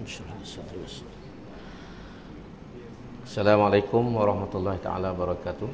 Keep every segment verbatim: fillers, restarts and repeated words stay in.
Assalamualaikum warahmatullahi taala wabarakatuh.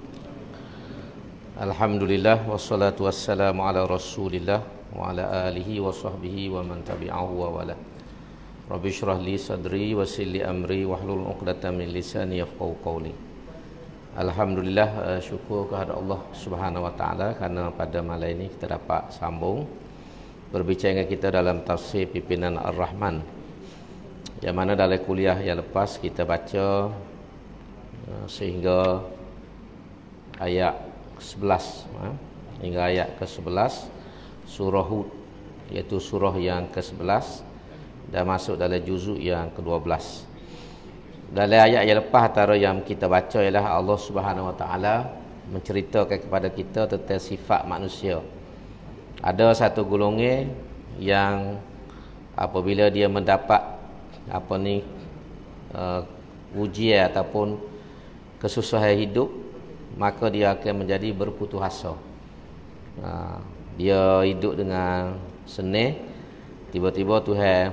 Alhamdulillah wassalatu wassalamu ala Rasulillah wa ala alihi wa sahbihi wa man tabi'ahu wa wala. Rabbi shrah li sadri wa yassir li amri wahlul 'uqdatam min lisani yafqahu qawli. Alhamdulillah, syukur kepada Allah Subhanahu wa taala kerana pada malam ini kita dapat sambung berbicara dengan kita dalam tafsir pimpinan Ar-Rahman. Yang mana dalam kuliah yang lepas kita baca uh, sehingga ayat sebelas uh, hingga ayat ke sebelas surah Hud, iaitu surah yang ke sebelas dan masuk dalam juzuk yang ke dua belas. Dalam ayat yang lepas antara yang kita baca ialah Allah Subhanahu wa taala menceritakan kepada kita tentang sifat manusia. Ada satu golongan yang apabila dia mendapat apa ni uh, ujian ataupun kesusahan hidup, maka dia akan menjadi berputus asa. Uh, dia hidup dengan senang, tiba-tiba Tuhan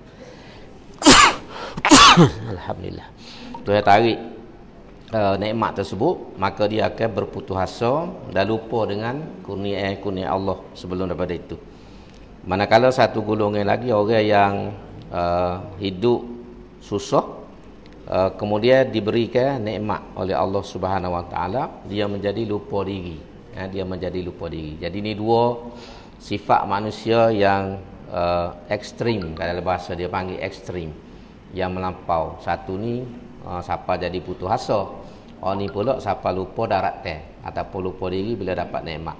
alhamdulillah Tuhan tarik uh, nikmat tersebut, maka dia akan berputus asa dan lupa dengan kurnia-kurnia Allah sebelum daripada itu. Manakala satu golongan lagi orang yang uh, hidup susah, uh, kemudian diberikan nikmat oleh Allah Subhanahu wa taala, dia menjadi lupa diri. Ya, dia menjadi lupa diri. Jadi ini dua sifat manusia yang uh, ekstrim, kalau bahasa dia panggil ekstrim, yang melampau. Satu ni uh, siapa jadi putus asa, orang ni pula siapa lupa darat teh ataupun lupa diri bila dapat nikmat.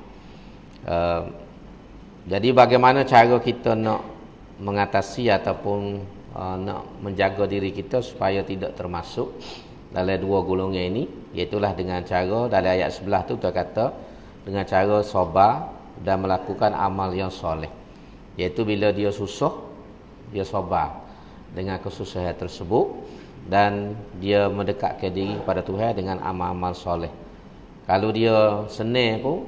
Uh, jadi bagaimana cara kita nak mengatasi ataupun uh, nak menjaga diri kita supaya tidak termasuk dalam dua golongan ini, iaitulah dengan cara dalam ayat sebelah tu dia kata dengan cara sabar dan melakukan amal yang soleh. Iaitu bila dia susah, dia sabar dengan kesusahan tersebut dan dia mendekatkan diri kepada Tuhan dengan amal-amal soleh. Kalau dia senang pun,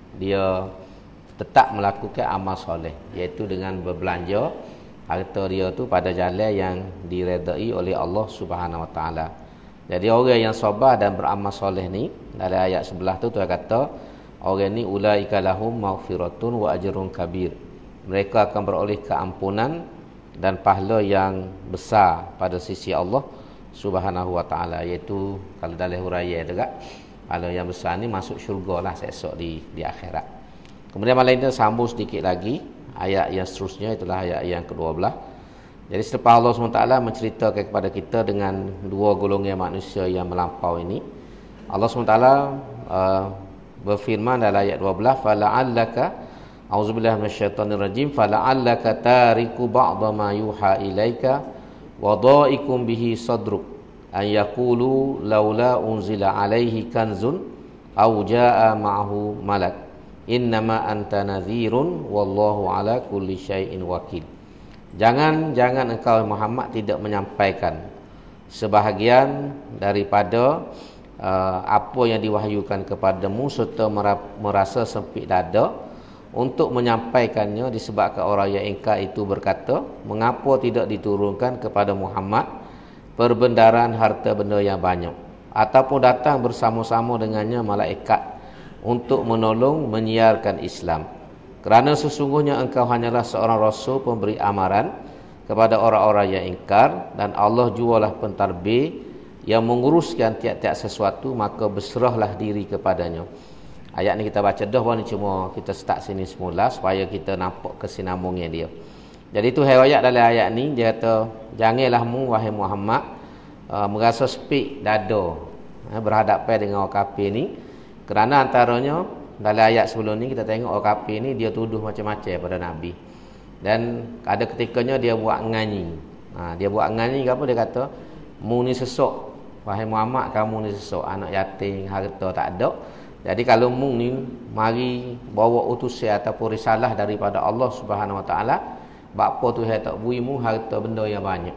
dia tetap melakukan amal soleh, iaitu dengan berbelanja harta dia tu pada jalan yang diredai oleh Allah Subhanahu wa taala. Jadi orang yang sabar dan beramal soleh ni, dalam ayat sebelah tu Tuhan kata orang ni ulaika lahum maghfiratun wa ajrun kabir. Mereka akan beroleh keampunan dan pahala yang besar pada sisi Allah Subhanahu wa taala, iaitu kalau dalam huraian juga pahala yang besar ni masuk syurga lah esok di di akhirat. Kemudian malam ini sambung sedikit lagi ayat yang seterusnya, itulah ayat yang kedua belas. Jadi selepas Allah subhanahu wa taala menceritakan kepada kita dengan dua golongan manusia yang melampau ini, Allah subhanahu wa taala uh, berfirman dalam ayat dua belas, fala'allaka a'udzubillahi minasyaitonir rajim fala'allaka tariku ba'dha ma yuha ilaika wa dha'ikum bihi sadruk an yaqulu laula unzila alaihi kanzun aw jaa'a ma'ahu malak innama anta nadhirun wallahu ala kulli syai'in wakil. Jangan jangan engkau Muhammad tidak menyampaikan sebahagian daripada uh, apa yang diwahyukan kepadamu serta merasa sempit dada untuk menyampaikannya, disebabkan orang yang ingkar itu berkata, mengapa tidak diturunkan kepada Muhammad perbendaharaan harta benda yang banyak, ataupun datang bersama-sama dengannya malaikat untuk menolong menyiarkan Islam. Kerana sesungguhnya engkau hanyalah seorang rasul pemberi amaran kepada orang-orang yang ingkar, dan Allah jualah pentadbir yang menguruskan tiap-tiap sesuatu, maka berserahlah diri kepadanya. Ayat ni kita baca dah, ni cuma kita start sini semula supaya kita nampak kesinambungan dia. Jadi itu riwayat dalam ayat ni, dia kata janganlah mu wahai Muhammad uh, merasa sepik dada uh, berhadapan dengan orang kafir ni. Kerana antaranya dalam ayat sebelum ni kita tengok orang kafir ni dia tuduh macam-macam pada Nabi. Dan ada ketikanya dia buat nganyi. Ha, dia buat nganyi apa, dia kata mu ni sesok, wahai Muhammad kamu ni sesok, anak yatim, harta tak ada. Jadi kalau mu ni mari bawa utusan ataupun risalah daripada Allah Subhanahu wa taala, bapa Tuhan tak beri mu harta benda yang banyak.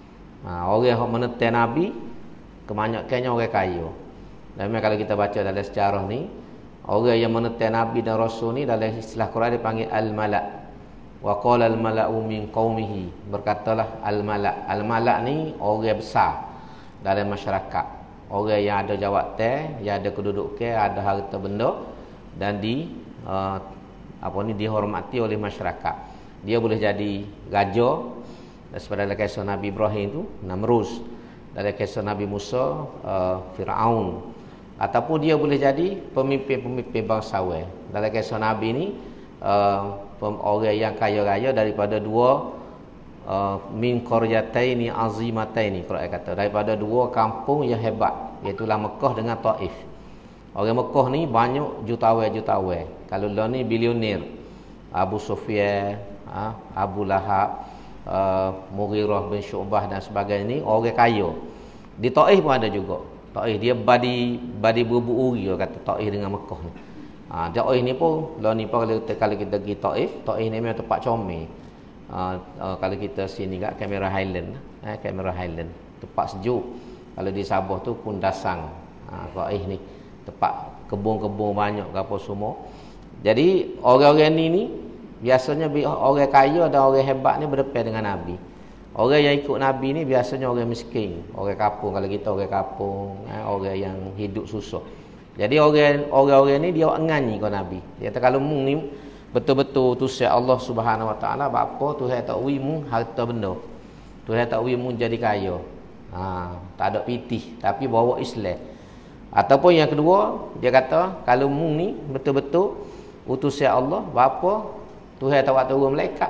Ha, orang yang menentang Nabi kebanyakannya orang kaya. Dan memang kalau kita baca dalam sejarah ni, orang yang menentang Nabi dan Rasul ni dalam istilah Quran dipanggil al-malak. Wa qala al-mala'u min qaumihi, berkatalah al-mala'. Al-mala' ni orang besar dalam masyarakat. Orang yang ada jawatan, yang ada kedudukan, ada harta benda dan di uh, apa ni dihormati oleh masyarakat. Dia boleh jadi raja. Seperti dalam kisah Nabi Ibrahim tu Namrus, dalam kisah Nabi Musa uh, Firaun, ataupun dia boleh jadi pemimpin-pemimpin bangsawan. Dalam kisah Nabi ni uh, orang yang kaya raya daripada dua uh, min qaryataini azimataini, Quran kata daripada dua kampung yang hebat, iaitu Mekah dengan Taif. Orang Mekah ni banyak jutawan-jutawan. Kalau lah ni bilioner, Abu Sufyan, uh, Abu Lahab, Uh, Mughirah bin Syu'bah dan sebagainya ni orang kaya. Di Taif pun ada juga. Taif dia badi badi berbuuri, orang kata Taif dengan Mekah ni. Ha, Taif ni pun lah ni pun kalau kita, kalau kita pergi Taif, Taif ni memang tempat comel. Ha, uh, kalau kita sini kat Kamera Highland, eh Kamera Highland, tempat sejuk. Kalau di Sabah tu Kundasang. Ha, Taif ni tempat kebun-kebun banyak apa semua. Jadi orang-orang ni ni biasanya orang kaya dan orang hebat ni berdepan dengan Nabi. Orang yang ikut Nabi ni biasanya orang miskin, orang kampung. Kalau kita orang kampung, eh, orang yang hidup susah. Jadi orang orang-orang ni dia nganyi ke Nabi. Dia kata kalau mung ni betul-betul tu si Allah Subhanahu Wa Taala, apa Tuhan tak wi mung harta benda. Tuhan tak wi mung jadi kaya. Ha, tak ada pitih tapi bawa Islam. Ataupun yang kedua, dia kata kalau mung ni betul-betul utusan Allah, apa Tuhan tak buat turun malaikat.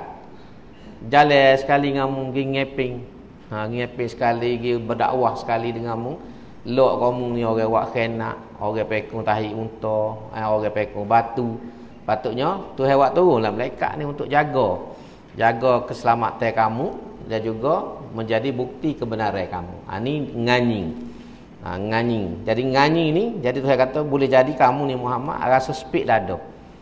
Jalan sekali dengan mu pergi ngeping. Ha, ngeping sekali, pergi berdakwah sekali dengan mu. Lok kamu ni orang buat khenak, orang pekong tahi unta, orang pekong batu. Patutnya Tuhan buat turunlah malaikat ni untuk jaga. Jaga keselamatan kamu dan juga menjadi bukti kebenaran kamu. Ha, ni nganying. Ha, nganying. Jadi nganying ni, jadi Tuhan kata boleh jadi kamu ni Muhammad rasa sepik dada.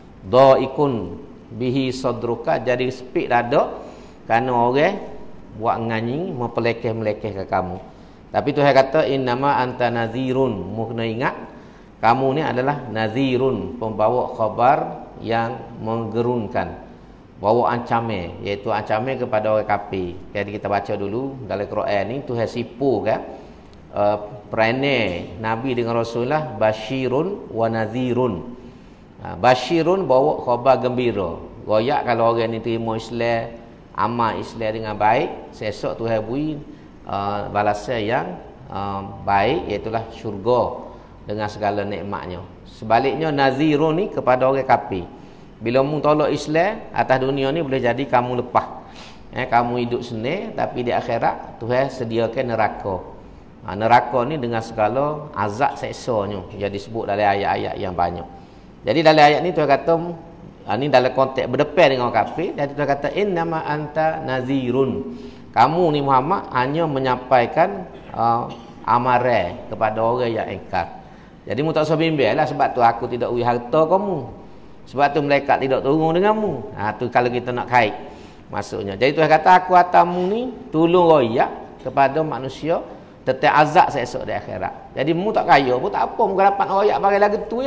Dhaikun bihi sadruka, jadi sepik dada kerana orang buat nganying mempelekeh-melekeh ke kamu. Tapi Tuhan kata innama anta nazirun, mu kena ingat kamu ni adalah nazirun, pembawa khabar yang menggerunkan, bawa ancaman, iaitu ancaman kepada orang kafir. Jadi kita baca dulu dalam Quran ni Tuhan sipu kan uh, perangai Nabi dengan Rasulullah basyirun wa nazirun. Ha, Bashirun bawa khabar gembira. Royak kalau orang ni terima Islam, amal Islam dengan baik, sesok Tuhan beri uh, balasan yang uh, baik, iaitulah syurga dengan segala nikmatnya. Sebaliknya nazirun ni kepada orang kafir. Bila mu tolak Islam atas dunia ni boleh jadi kamu lepas. Eh, kamu hidup senang tapi di akhirat Tuhan sediakan neraka. Ha, neraka ni dengan segala azab seksanya yang disebut dalam ayat-ayat yang banyak. Jadi dalam ayat ni Tuhan kata ini dalam konteks berdepan dengan orang kafir, dan Tuhan kata innama anta nazirun. Kamu ni Muhammad hanya menyampaikan uh, amaran kepada orang yang ingkar. Jadi mu tak usah bimbanglah sebab tu aku tidak ui harta kamu. Sebab tu malaikat tidak turun denganmu. Ha tu kalau kita nak kait maksudnya. Jadi Tuhan kata aku atamu ni tolong royak kepada manusia tentang azab esok di akhirat. Jadi mu tak kaya pun tak apa, mu dapat royak bagi lagu tu ya.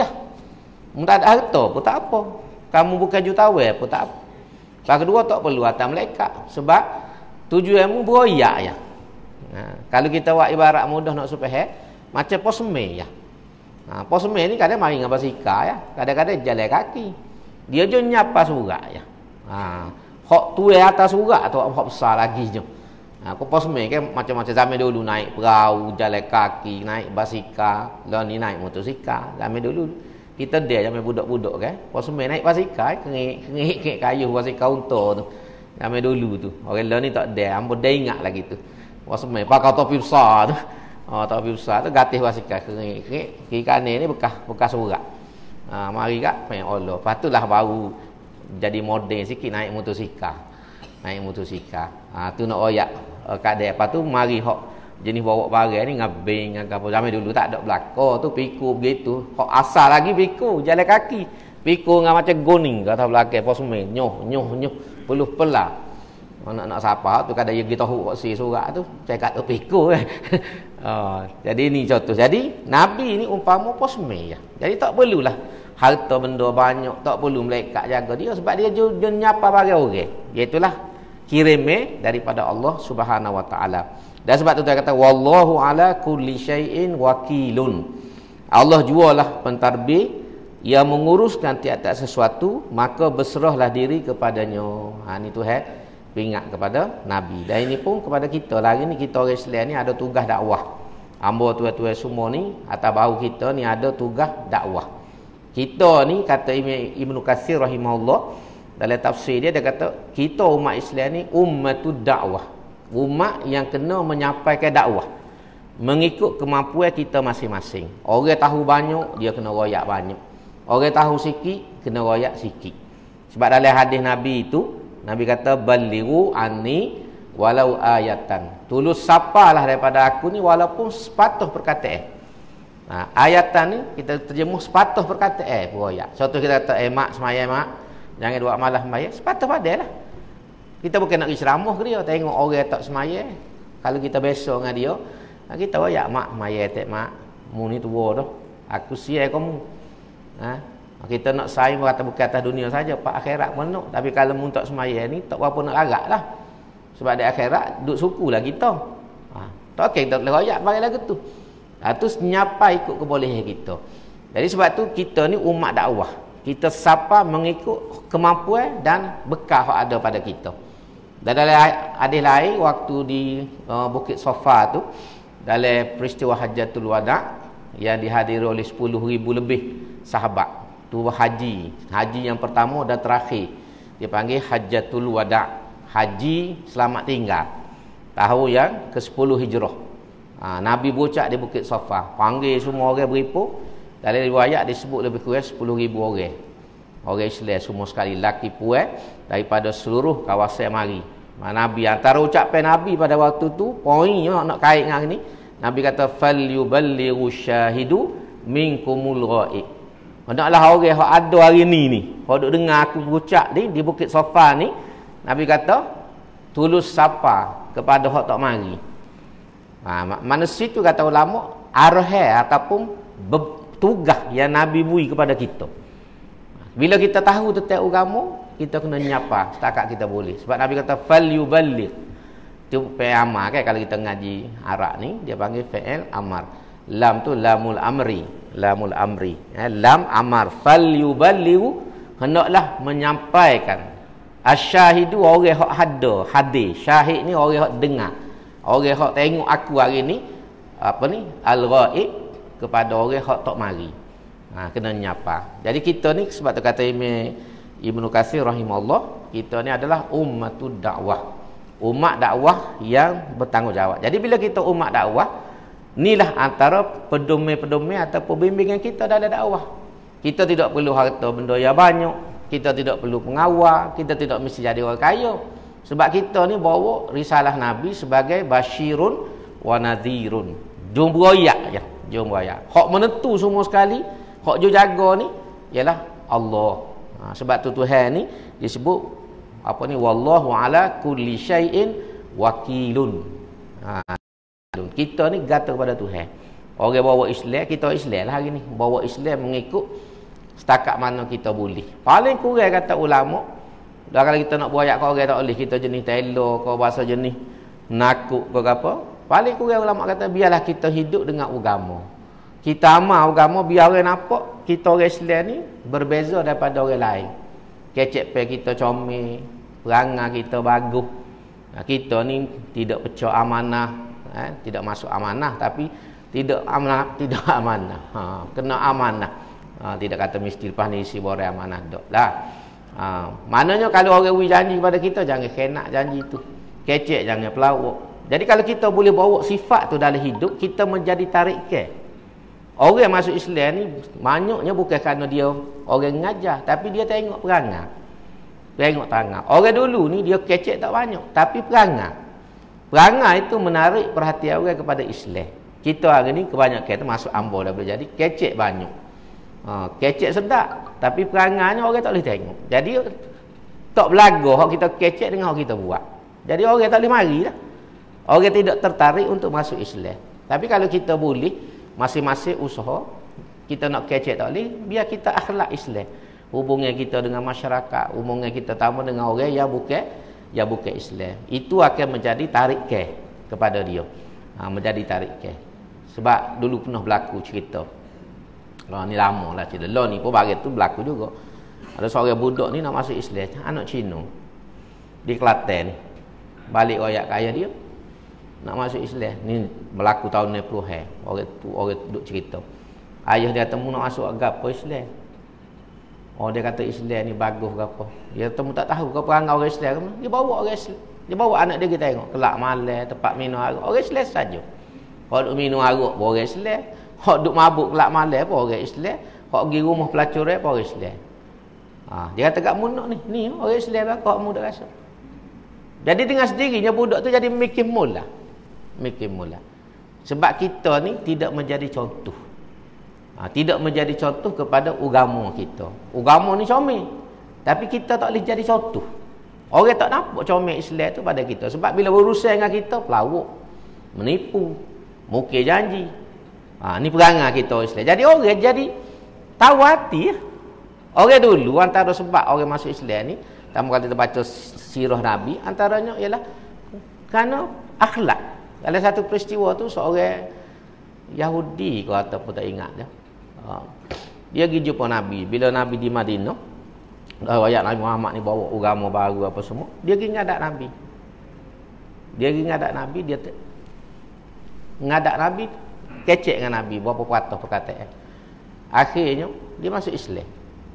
Mu tak ada harta pun tak apa. Kamu bukan jutawan pun tak apa. Yang kedua tak perlu atas malaikat sebab tujuanmu beroyak ya. Ha, kalau kita buat ibarat mudah nak supaya macam posme ya. Ha, posme ni kadang mari dengan basikal ya. Kadang-kadang jalan kaki. Dia je nyapa surat ya. Ha, hak tuai atas surat tu hak besar lagi je. Ha, kau posme kan macam-macam zaman dulu naik perahu, jalan kaki, naik basikal, lah ni naik motosikal. Zaman dulu kita dia zaman budak-budak kan. Posme naik basikal, kengik-kengik kayu basikal unta tu. Zaman dulu tu. Orang lah ni tak ada, hangpa dia ingat lagi tu. Posme pakai topi besar tu. Oh, topi besar tu gatih basikal kengik-kengik. Kiri kanan ni bekas bekas surat. Ha, mari kat main Allah. Patutlah baru jadi moden sikit naik motosikal. Naik motosikal. Ha, tu nak royak uh, kat dia. Lepas tu mari hok jenis bawa barang ni ngabing dengan apa. Zaman dulu tak ada belakang tu pikul begitu. Hok asal lagi pikul jalan kaki. Pikul dengan macam goning kata belakang posme nyoh nyoh nyoh peluh pelah. Nak nak siapa tu kadang dia tahu kok si surat tu cakap tu pikul kan. Oh, jadi ni contoh. Jadi Nabi ni umpama posme ya. Jadi tak perlulah harta benda banyak, tak perlu malaikat jaga dia sebab dia dia nyapa bagi orang. Iaitulah kirime daripada Allah Subhanahu wa taala. Dan sebab tu dia kata wallahu ala kulli syai'in wakilun. Allah jualah pentadbir yang menguruskan tiap-tiap sesuatu, maka berserahlah diri kepadanya. Ha ni Tuhan ingat kepada Nabi. Dan ini pun kepada kita. Hari ni kita orang Islam ni ada tugas dakwah. Hamba tuan-tuan semua ni atas bahu kita ni ada tugas dakwah. Kita ni kata Ibnu Katsir rahimahullah dalam tafsir dia, dia kata kita umat Islam ni ummatud dakwah. Umat yang kena menyampaikan dakwah mengikut kemampuan kita masing-masing. Orang tahu banyak, dia kena royak banyak. Orang tahu sikit, kena royak sikit. Sebab dalam hadis Nabi itu, Nabi kata balighu anni walau ayatan. Tulus sapalah daripada aku ni walaupun sepatah perkataan. Ha, ayatan ni kita terjemuh sepatah perkataan beroyak. Contoh kita kata eh mak semaya mak, jangan dua malah semaya, sepatah padalah. Kita bukan nak ceramah ke dia, tengok orang tak semaya. Kalau kita besok dengan dia, kita royak mak semaya tak mak, mu ni tua dah. Aku siai kamu. Ha, kita nak saing kata bukan atas dunia saja, pak akhirat pun nak. Tapi kalau mu tak semaya ni tak berapa nak larat lah. Sebab di akhirat duduk suku lah kita. Ha, tak okey kita boleh royak bagi lagu tu. Ha, tu nyapa ikut kebolehan kita. Jadi sebab tu kita ni umat dakwah. Kita sapa mengikut kemampuan dan bekal yang ada pada kita. Dan dalam hadis lain waktu di uh, Bukit Safa tu, dalam peristiwa Hajjatul Wada yang dihadiri oleh sepuluh ribu lebih sahabat. Tu haji, haji yang pertama dan terakhir. Dia panggil Hajjatul Wada, haji selamat tinggal. Tahun yang ke sepuluh Hijrah. Ha, Nabi bucak di Bukit Safa, panggil semua orang beripu. Dalam riwayat disebut lebih kurang sepuluh ribu orang. Orang Islam semua sekali, laki puan daripada seluruh kawasan mari. Nabi antara ucapan Nabi pada waktu tu, poinnya nak kait dengan ni, Nabi kata fal yuballighu syahidu minkumul ghaib. Hendaklah orang yang ada hari ni ni, hok duk dengar aku berucap ni di Bukit Safa ni, Nabi kata tulus sapa kepada hok tak mari. Ha, manusia tu kata ulama arah ataupun tugas yang Nabi beri kepada kita. Bila kita tahu tentang agama, kita kena nyapa setakat kita boleh. Sebab Nabi kata fal yuballigh. Tu fi'il amar kan, kalau kita ngaji Arab ni dia panggil fi'il amar. Lam tu lamul amri, lamul amri. Ya, lam amar fal yuballigh, hendaklah menyampaikan. Asyahidu orang hak ada, hadir. Syahid ni orang hak dengar. Orang hak tengok aku hari ni apa ni al-ghaib kepada orang hak tak mari. Ha, kena nyapa. Jadi kita ni sebab tu kata Ibnu Katsir rahimahullah, kita ni adalah ummatud dakwah. Umat dakwah yang bertanggungjawab. Jadi bila kita umat dakwah, inilah antara pedoman-pedoman atau pembimbingan kita dalam dakwah. Kita tidak perlu harta benda yang banyak, kita tidak perlu pengawal, kita tidak mesti jadi orang kaya. Sebab kita ni bawa risalah Nabi sebagai basyirun wa nadhirun. Jom beroyak je, jom beroyak. Hak menentu semua sekali, hak jo jaga ni ialah Allah. Ha, sebab tu Tuhan ni disebut apa ni wallahu ala kulli syai'in wakilun. Ha, kita ni gata kepada Tuhan. Orang bawa Islam, kita Islam lah hari ni. Bawa Islam mengikut setakat mana kita boleh. Paling kurang kata ulama, dah kalau kita nak buat ayat kau orang tak boleh, kita jenis telo kau bahasa jenis nakuk ke apa, paling kurang ulama kata biarlah kita hidup dengan agama. Kita amal agama biar orang nampak kita orang Islam ni berbeza daripada orang lain. Kecek pe kita comel, perangai kita bagus. Kita ni tidak pecah amanah, eh, tidak masuk amanah tapi tidak amanah, tidak amanah. Ha, kena amanah. Ha, tidak kata mesti lepas ni isi borang amanah dok lah. Ha, maknanya kalau orang beri janji kepada kita, jangan khenak janji tu. Kecek, jangan pelawak. Jadi kalau kita boleh bawa sifat tu dalam hidup, kita menjadi tarik ke. Orang yang masuk Islam ni banyaknya bukan kerana dia orang ngajar, tapi dia tengok perangai. Tengok tangan. Orang dulu ni dia kecek tak banyak, tapi perangai. Perangai itu menarik perhatian orang kepada Islam. Kita hari ni kebanyakan kita masuk ambo dah boleh jadi kecek banyak. Ha, kecek sedap, tapi perangainya orang tak boleh tengok. Jadi tak belaga hak kita kecek dengan hak kita buat. Jadi orang tak boleh mari dah. Orang tidak tertarik untuk masuk Islam. Tapi kalau kita boleh masing-masing usaha Kita nak kecek tak boleh, biar kita akhlak Islam. Hubungan kita dengan masyarakat, hubungan kita tamu dengan orang yang bukan yang bukan Islam. Itu akan menjadi tarik ke kepada dia. Ha, menjadi tarik ke. Sebab dulu pernah berlaku cerita. Lah ni lama lah cerita. Lah ni pun bagi tu berlaku juga. Ada seorang budak ni nak masuk Islam, anak Cina. Di Kelantan ni. Balik royak kaya dia. Nak masuk Islam. Ni berlaku tahun enam puluhan. Orang tu orang duk cerita. Ayah dia temu nak masuk agama Islam. Oh dia kata Islam ni bagus ke apa. Dia temu tak tahu ke perangai orang Islam ke. Dia bawa orang Islam. Dia bawa anak dia kita tengok. Kelak malam, tempat minum arak. Orang Islam saja. Hak duk minum arak pun orang Islam. Hak duk mabuk kelak malam pun orang Islam. Hak pergi rumah pelacur pun orang Islam. Ha, dia kata kat munak ni. Ni orang Islam lah. Kau muda rasa. Jadi dengan sendirinya budak tu jadi mikir mula. Mikir mula. Sebab kita ni tidak menjadi contoh. Ha, tidak menjadi contoh kepada agama kita. Agama ni comel. Tapi kita tak boleh jadi contoh. Orang tak nampak comel Islam tu pada kita. Sebab bila berurusan dengan kita, pelawak, menipu, mukir janji. Ha, ni perangai kita Islam. Jadi orang jadi tahu hati. Ya. Orang dulu antara sebab orang masuk Islam ni, tamu kalau kita baca sirah Nabi, antaranya ialah kerana akhlak. Dalam satu peristiwa tu seorang Yahudi kau ataupun tak ingat dia. Ha. Dia pergi jumpa Nabi. Bila Nabi di Madinah, ayat Nabi Muhammad ni bawa agama baru apa semua, dia pergi ngadak Nabi. Dia pergi ngadak Nabi, dia te- ngadak Nabi, kecek dengan Nabi berapa patah perkataan. Akhirnya dia masuk Islam.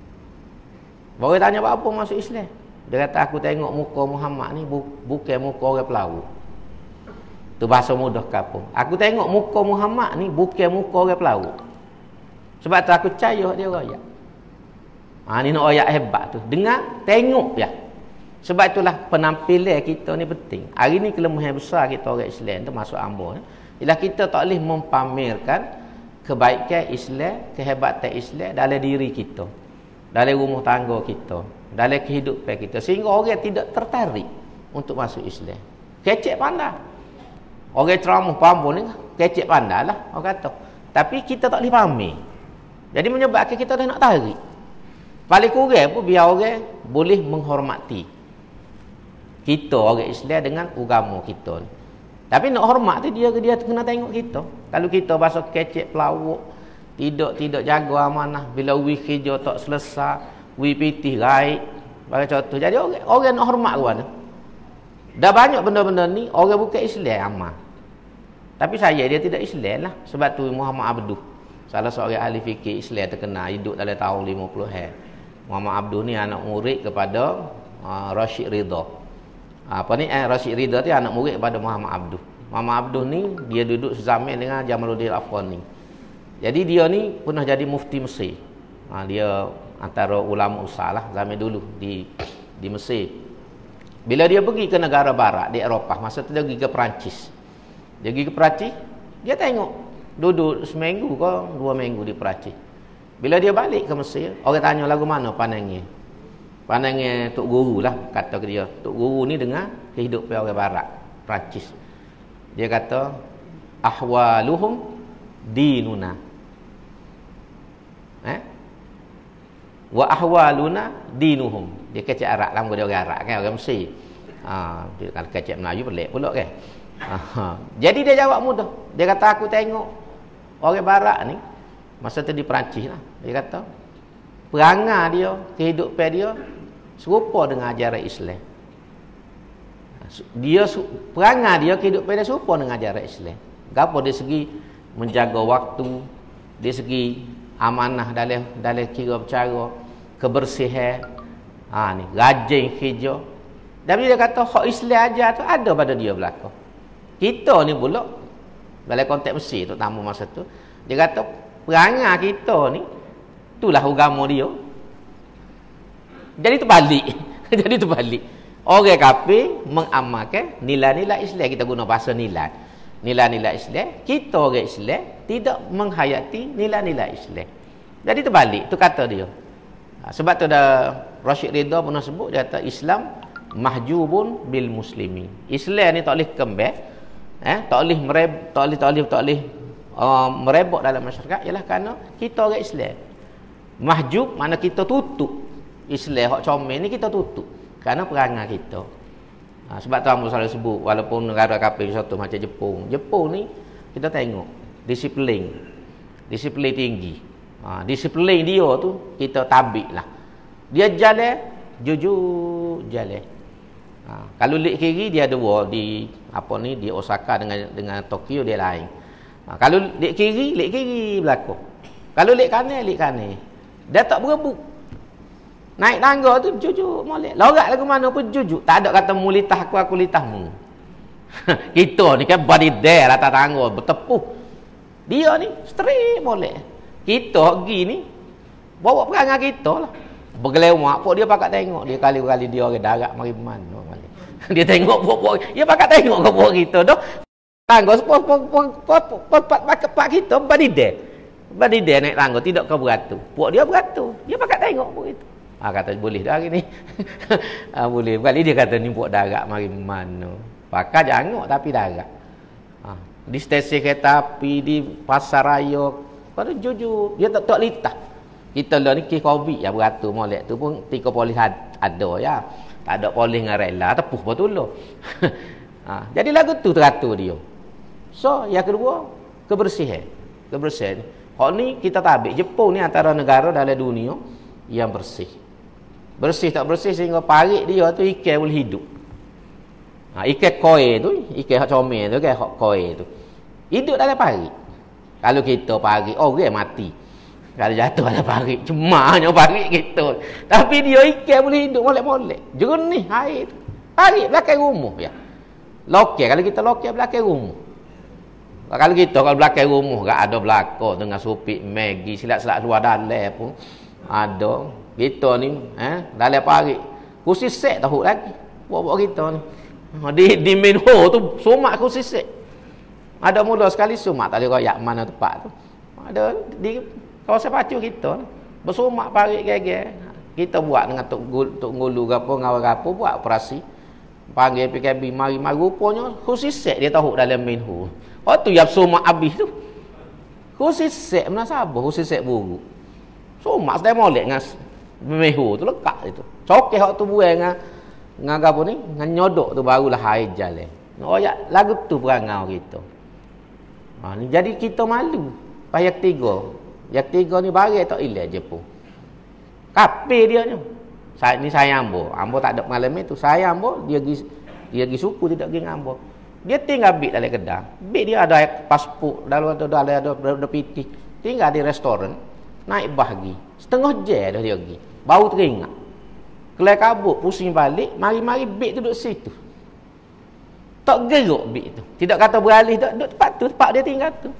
Baru tanya apa masuk Islam. Dia kata aku tengok muka Muhammad ni bu- bukan muka orang pelawak. Tu bahasa mudah kapung. Aku tengok muka Muhammad ni bukan muka orang pelawak. Sebab tu aku percaya dia royak. Ha, ni nak royak hebat tu. Dengar, tengok ya. Sebab itulah penampilan kita ni penting. Hari ni kelemahan besar kita orang Islam tu masuk ambo. Ialah kita tak boleh mempamerkan kebaikan Islam, kehebatan Islam dalam diri kita. Dalam rumah tangga kita. Dalam kehidupan kita. Sehingga orang tidak tertarik untuk masuk Islam. Kecek pandai. Orang ceramah pambul ni kecek pandai lah. Orang kata. Tapi kita tak boleh pamer. Jadi menyebabkan kita dah nak tarik. Paling kurang pun biar orang boleh menghormati kita orang Islam dengan agama kita. Tapi nak hormat tu dia dia kena tengok kita. Kalau kita bahasa kecek pelawak, tidak tidak jaga amanah, bila wi kerja tak selesai, wi pitih raik, bagi contoh. Jadi orang orang nak hormat ke mana? Dah banyak benda-benda ni orang bukan Islam amal. Tapi saya dia tidak Islam lah. Sebab tu Muhammad Abduh, salah seorang ahli fikih Islam terkenal, hidup dalam tahun lima puluhan. Muhammad Abduh ni anak murid kepada uh, Rashid Ridha. Apa ni eh, Rashid Ridha tu anak murid kepada Muhammad Abduh. Muhammad Abduh ni dia duduk sezaman dengan Jamaluddin Afghani. Jadi dia ni pernah jadi mufti Mesir. Ha, dia antara ulama besar lah zaman dulu di di Mesir. Bila dia pergi ke negara barat di Eropah, masa tu dia pergi ke Perancis. Dia pergi ke Perancis, dia tengok duduk seminggu ke dua minggu di Perancis. Bila dia balik ke Mesir, orang tanya lagu mana pandangnya. Pandangnya Tok Guru lah, kata dia. Tok Guru ni dengar kehidupan orang barat, Perancis. Dia kata ahwaluhum dinuna. Eh? Wa ahwaluna dinuhum. Dia kecek Arab lah, dia orang Arab kan, orang Mesir. Ha, dia kalau kecek Melayu pelik pula kan. Ha, jadi dia jawab mudah. Dia kata aku tengok orang barat ni masa tu di Perancis lah. Dia kata perangai dia, kehidupan dia serupa dengan ajaran Islam. Dia perangai dia, kehidupan dia serupa dengan ajaran Islam. Gapo dari segi menjaga waktu, dari segi amanah dalam dalam kira bercara, kebersihan, ha ni rajin kerja. Tapi dia kata hak Islam ajar tu ada pada dia belaka. Kita ni pula dalam konteks Mesir tu tamu masa tu, dia kata perangai kita ni itulah agama dia. Jadi terbalik. Jadi terbalik. Orang kafir mengamalkan nilai-nilai Islam, kita guna bahasa nilai. Nilai-nilai Islam, kita orang Islam tidak menghayati nilai-nilai Islam. Jadi terbalik, tu kata dia. Sebab tu dah Rashid Ridha pernah sebut, dia kata Islam mahjubun bil muslimin. Islam ni tak boleh kembang, eh, tak boleh mereb, tak boleh tak boleh tak boleh uh, merebak dalam masyarakat ialah kerana kita orang Islam. Mahjub mana kita tutup. Islam hak comel ni kita tutup kerana perangai kita. Ha, sebab tu Ambo selalu sebut walaupun negara kafir satu macam Jepun. Jepun ni kita tengok disiplin. Disiplin tinggi. Ha, disiplin dia tu kita tabik lah. Dia jalan jujur jalan. Ha, kalau lik kiri dia dua di apa ni di Osaka dengan dengan Tokyo dia lain. Ha, kalau lik kiri lik kiri berlaku. Kalau lik kanan lik kanan. Dia tak berebut. Naik tangga tu jujur molek. Lorak lagu mana pun jujur. Tak ada kata mulitah aku aku litahmu. Kita ni kan body there atas tangga bertepuh. Dia ni straight molek. Kita pergi ni bawa perangai kita lah. Bergelemak pun dia pakat tengok. Dia kali-kali dia orang darat mari mana. Dia tengok pok-pok. Dia pakat tengok ke pok kita dah. Tangga pok-pok kita body there. Body there naik tangga tidak ke beratur. Pok dia beratur. Dia pakat tengok pok itu. Ah ha, kata boleh dah hari ni. ah boleh. Kali dia kata ni buat darat mari mana. Pakai jangok tapi darat. Ha, di stesen kereta api di pasar raya pada jujur dia tak tak litah. Kita lah ni kes Covid yang beratur molek tu pun tiga polis ada ya. Tak ada polis dengan rela tepuh betul lo. ha, jadi lagu tu teratur dia. So yang kedua kebersihan. Kebersihan. Hak ni kita tabik Jepun ni antara negara dalam dunia yang bersih. Bersih tak bersih sehingga parit dia tu ikan boleh hidup. Ha, ikan koi tu, ikan hak comel tu kan hak koi tu. Hidup dalam parit. Kalau kita parit, oh dia mati. Kalau jatuh dalam parit, cemahnya parit kita. Tapi dia ikan boleh hidup molek-molek. Jernih air tu. Parit belakang rumah ya. Lokal kalau kita lokal belakang rumah. Kalau kita kalau belakang rumah gak ada belakang dengan supik Maggi silat-silat luar dalam pun ada. Kita ni eh dalam parit kursi set tahu lagi buat-buat kita ni di di main hall tu sumak kursi set ada mula sekali sumak tak ada royak mana tempat tu ada di kawasan pacu kita bersumak parit gege kita buat dengan tok tok ngulu gapo ngawal gapo buat operasi panggil P K B mari mari rupanya kursi set dia tahu dalam main hall oh tu yang sumak habis tu kursi set menasabah kursi set buruk sumak sedai molek dengan mehu tu lekat itu. Cokeh hak tu buai dengan dengan apa ni? Dengan nyodok tu barulah air jalan. Oh ya, lagu tu perangau kita. Ha, ni jadi kita malu. Payah tiga. Yang tiga ni barai tak ilah je pun. Kape dia ni. Saya ni saya ambo. Ambo tak ada pengalaman tu. Saya ambo dia pergi dia pergi suku tidak pergi ambo. Dia tinggal bik dalam kedai. Bik dia ada pasport, dalam ada ada ada ada P T. Tinggal di restoran. Naik bahagi. Setengah jam dah dia pergi. Bau teringat. Kelai kabut, pusing balik, mari-mari beg tu duduk situ. Tak geruk beg tu. Tidak kata beralih, tak duduk tempat tu, tempat dia tinggal tu.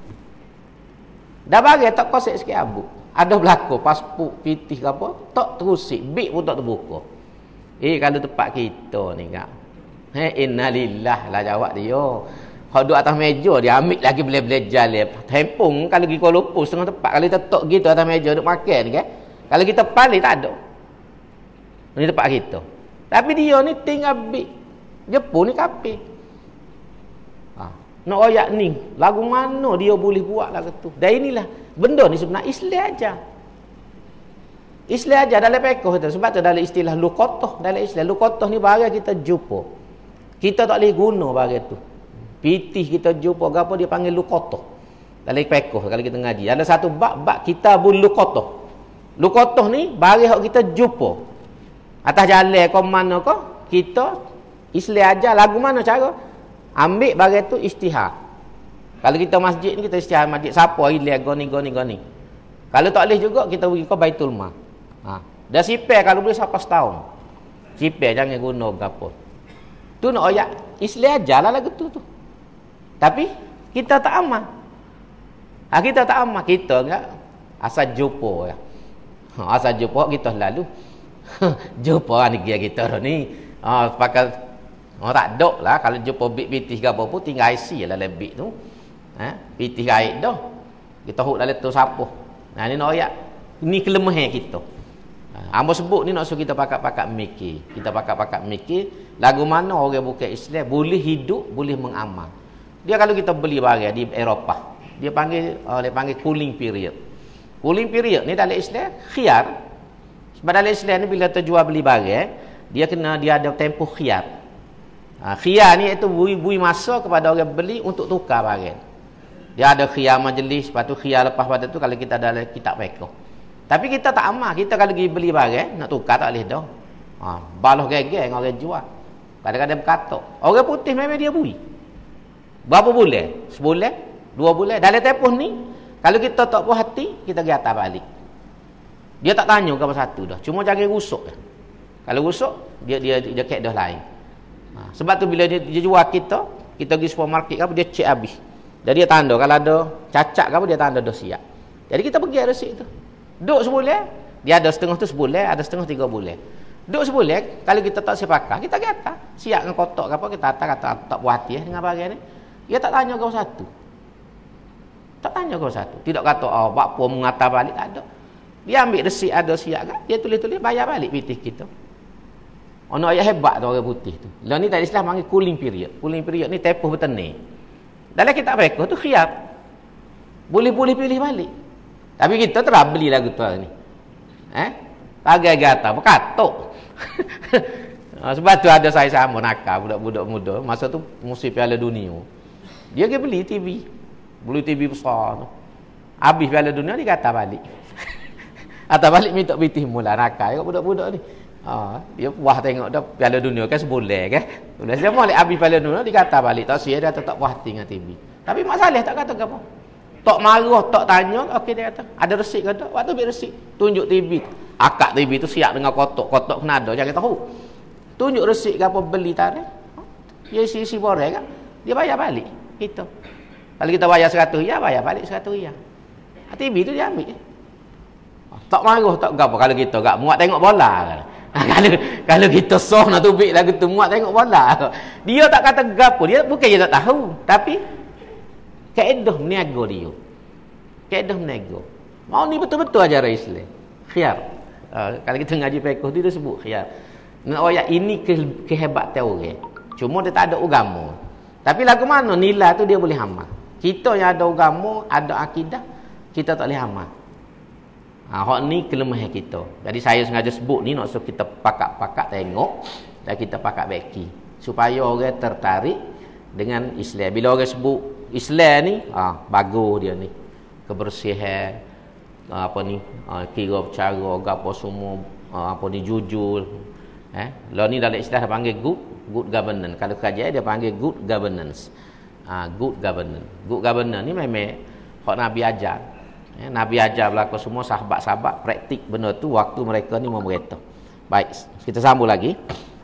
Dah bagi tak kosek sikit abu. Ada berlaku pasport, pitih ke apa, tak terusik, beg pun tak terbuka. Eh kalau tempat kita ni kak. Hei innalillah lah jawab dia. Kalau duduk atas meja dia ambil lagi boleh-boleh jalan. Tempung kalau pergi Kuala Lumpur setengah tempat kalau kita tok gitu atas meja duduk makan kan. Kalau kita balik tak ada. Ini tempat kita. Tapi dia ni tinggal bik. Jepun ni kapir. Ha. Nak royak ni. Lagu mana dia boleh buat lagu tu. Dan inilah. Benda ni sebenarnya Islam aja. Islam aja dalam pekoh tu. Sebab tu dalam istilah lukotoh. Dalam Islam. Lukotoh ni barang kita jumpa. Kita tak boleh guna barang tu. Pitih kita jumpa. Apa dia panggil lukotoh. Dalam pekoh. Kalau kita ngaji. Ada satu bab. Bab kitabul lukotoh. Lukotoh ni bagi hak kita jumpa atas jalan ke mana ke kita Islam ajar lagu mana cara ambil bagi tu istihar. Kalau kita masjid ni kita istihar masjid siapa hilang goni goni goni. Kalau tak boleh juga kita pergi ke Baitul Mal. Ha, dah sipir kalau boleh sampai setahun. Sipir jangan guna gapo. Tu nak ayat Islam ajarlah lagu tu tu. Tapi kita tak aman. Ha, kita tak aman kita enggak asal jumpa ya. Ha, asal jumpa kita lalu jumpa ni dia kita ni ha, pakai oh, tak ada lah kalau jumpa bit pitih ke apa pun tinggal I C lah dalam bit tu ha, pitih air dah kita huk dalam tu sapuh nah ni nak ayat ni kelemahan kita ha, ambo sebut ni nak suruh kita pakat-pakat mikir kita pakat-pakat mikir lagu mana orang bukan Islam boleh hidup boleh mengamal dia kalau kita beli barang di Eropah Dia panggil uh, dia panggil cooling period. Cooling period ni dalam Islam khiyar. Sebab dalam Islam ni bila terjual beli barang, dia kena dia ada tempoh khiyar. Ha, khiyar ni iaitu bui-bui masa kepada orang beli untuk tukar barang. Dia ada khiyar majlis, lepas tu khiyar lepas pada tu kalau kita ada kitab fiqh. Tapi kita tak amat, kita kalau pergi beli barang nak tukar tak boleh dah. Ha, balah geng-geng orang jual. Kadang-kadang berkata, orang putih memang dia bui. Berapa bulan? Sebulan? Dua bulan? Dalam tempoh ni, kalau kita tak puas hati, kita pergi atas balik. Dia tak tanya ke apa satu dah. Cuma jangan rusuk. Kalau rusuk, dia dia dia kek dah lain. Ha, sebab tu bila dia, dia jual kita, kita pergi supermarket ke apa, dia cek habis. Jadi dia tanda, kalau ada cacat ke apa, dia tanda dah siap. Jadi kita pergi resip tu. Duduk sebulan, dia ada setengah tu sebulan, ada setengah tiga bulan. Duduk sebulan, kalau kita tak sepakat, kita pergi atas. Siap dengan kotak ke apa, kita atas kata tak puas hati eh, dengan barang ni. Dia tak tanya ke apa satu. Tak tanya ke apa satu. Tidak kata, oh, buat apa mengatar balik, tak ada. Dia ambil resip ada siap kan, dia tulis-tulis bayar balik pitih kita. Ono ayat hebat tu orang putih tu. Lah ni dalam Islam panggil cooling period. Cooling period ni tempoh bertani. Dalam kitab fiqh tu khiyar. Boleh-boleh pilih balik. Tapi kita terus beli lagu tu ni. Eh? Pagai gata berkatuk. Sebab tu ada saya sama nakal budak-budak muda masa tu musim Piala Dunia. Dia pergi beli T V. Beli T V besar tu. Habis Piala Dunia dia kata balik. Atau balik minta pitih mula nakal kat budak-budak ni. Ha, dia puas tengok dah Piala Dunia kan sebulan kan. Sudah dia molek habis Piala Dunia dia kata balik tak sia dia tak puas hati dengan T V. Tapi Mak Saleh tak kata apa. Tak marah, tak tanya, okey dia kata. Ada resip ke tak? Waktu ambil resip, tunjuk T V. Akak T V tu siap dengan kotak-kotak kena ada jangan tahu. Tunjuk resip ke apa beli tarikh. Dia isi-isi borang kan. Dia bayar balik kita. Kalau kita bayar seratus riyal, bayar balik seratus riyal. T V tu dia ambil. Tak marah, tak apa kalau kita gak muat tengok bola kan. kalau kalau kita soh nak tubik lagu tu muat tengok bola. Dia tak kata gapo, dia bukan dia tak tahu, tapi kaedah meniaga dia. Kaedah meniaga. Mau ni betul-betul ajaran Islam. Khiyar. Uh, kalau kita ngaji fiqh dia sebut khiyar. Nak ayat ini ke, kehebatan orang. Cuma dia tak ada agama. Tapi lagu mana nilai tu dia boleh amal. Kita yang ada agama, ada akidah, kita tak boleh amal. Ha, hak ni kelemahan kita. Jadi saya sengaja sebut ni nak suruh kita pakat-pakat tengok dan kita pakat beki supaya orang tertarik dengan Islam. Bila orang sebut Islam ni, ah ha, bagus dia ni. Kebersihan apa ni, ha, kira bercara apa semua, ha, apa ni jujur. Eh, law ni dalam istilah dia panggil good good governance. Kalau kajian dia panggil good governance. Ah ha, good governance. Good governance ni memang hak Nabi ajar. Ya, Nabi ajar berlaku semua sahabat-sahabat praktik benda tu waktu mereka ni memerintah. Baik, kita sambung lagi.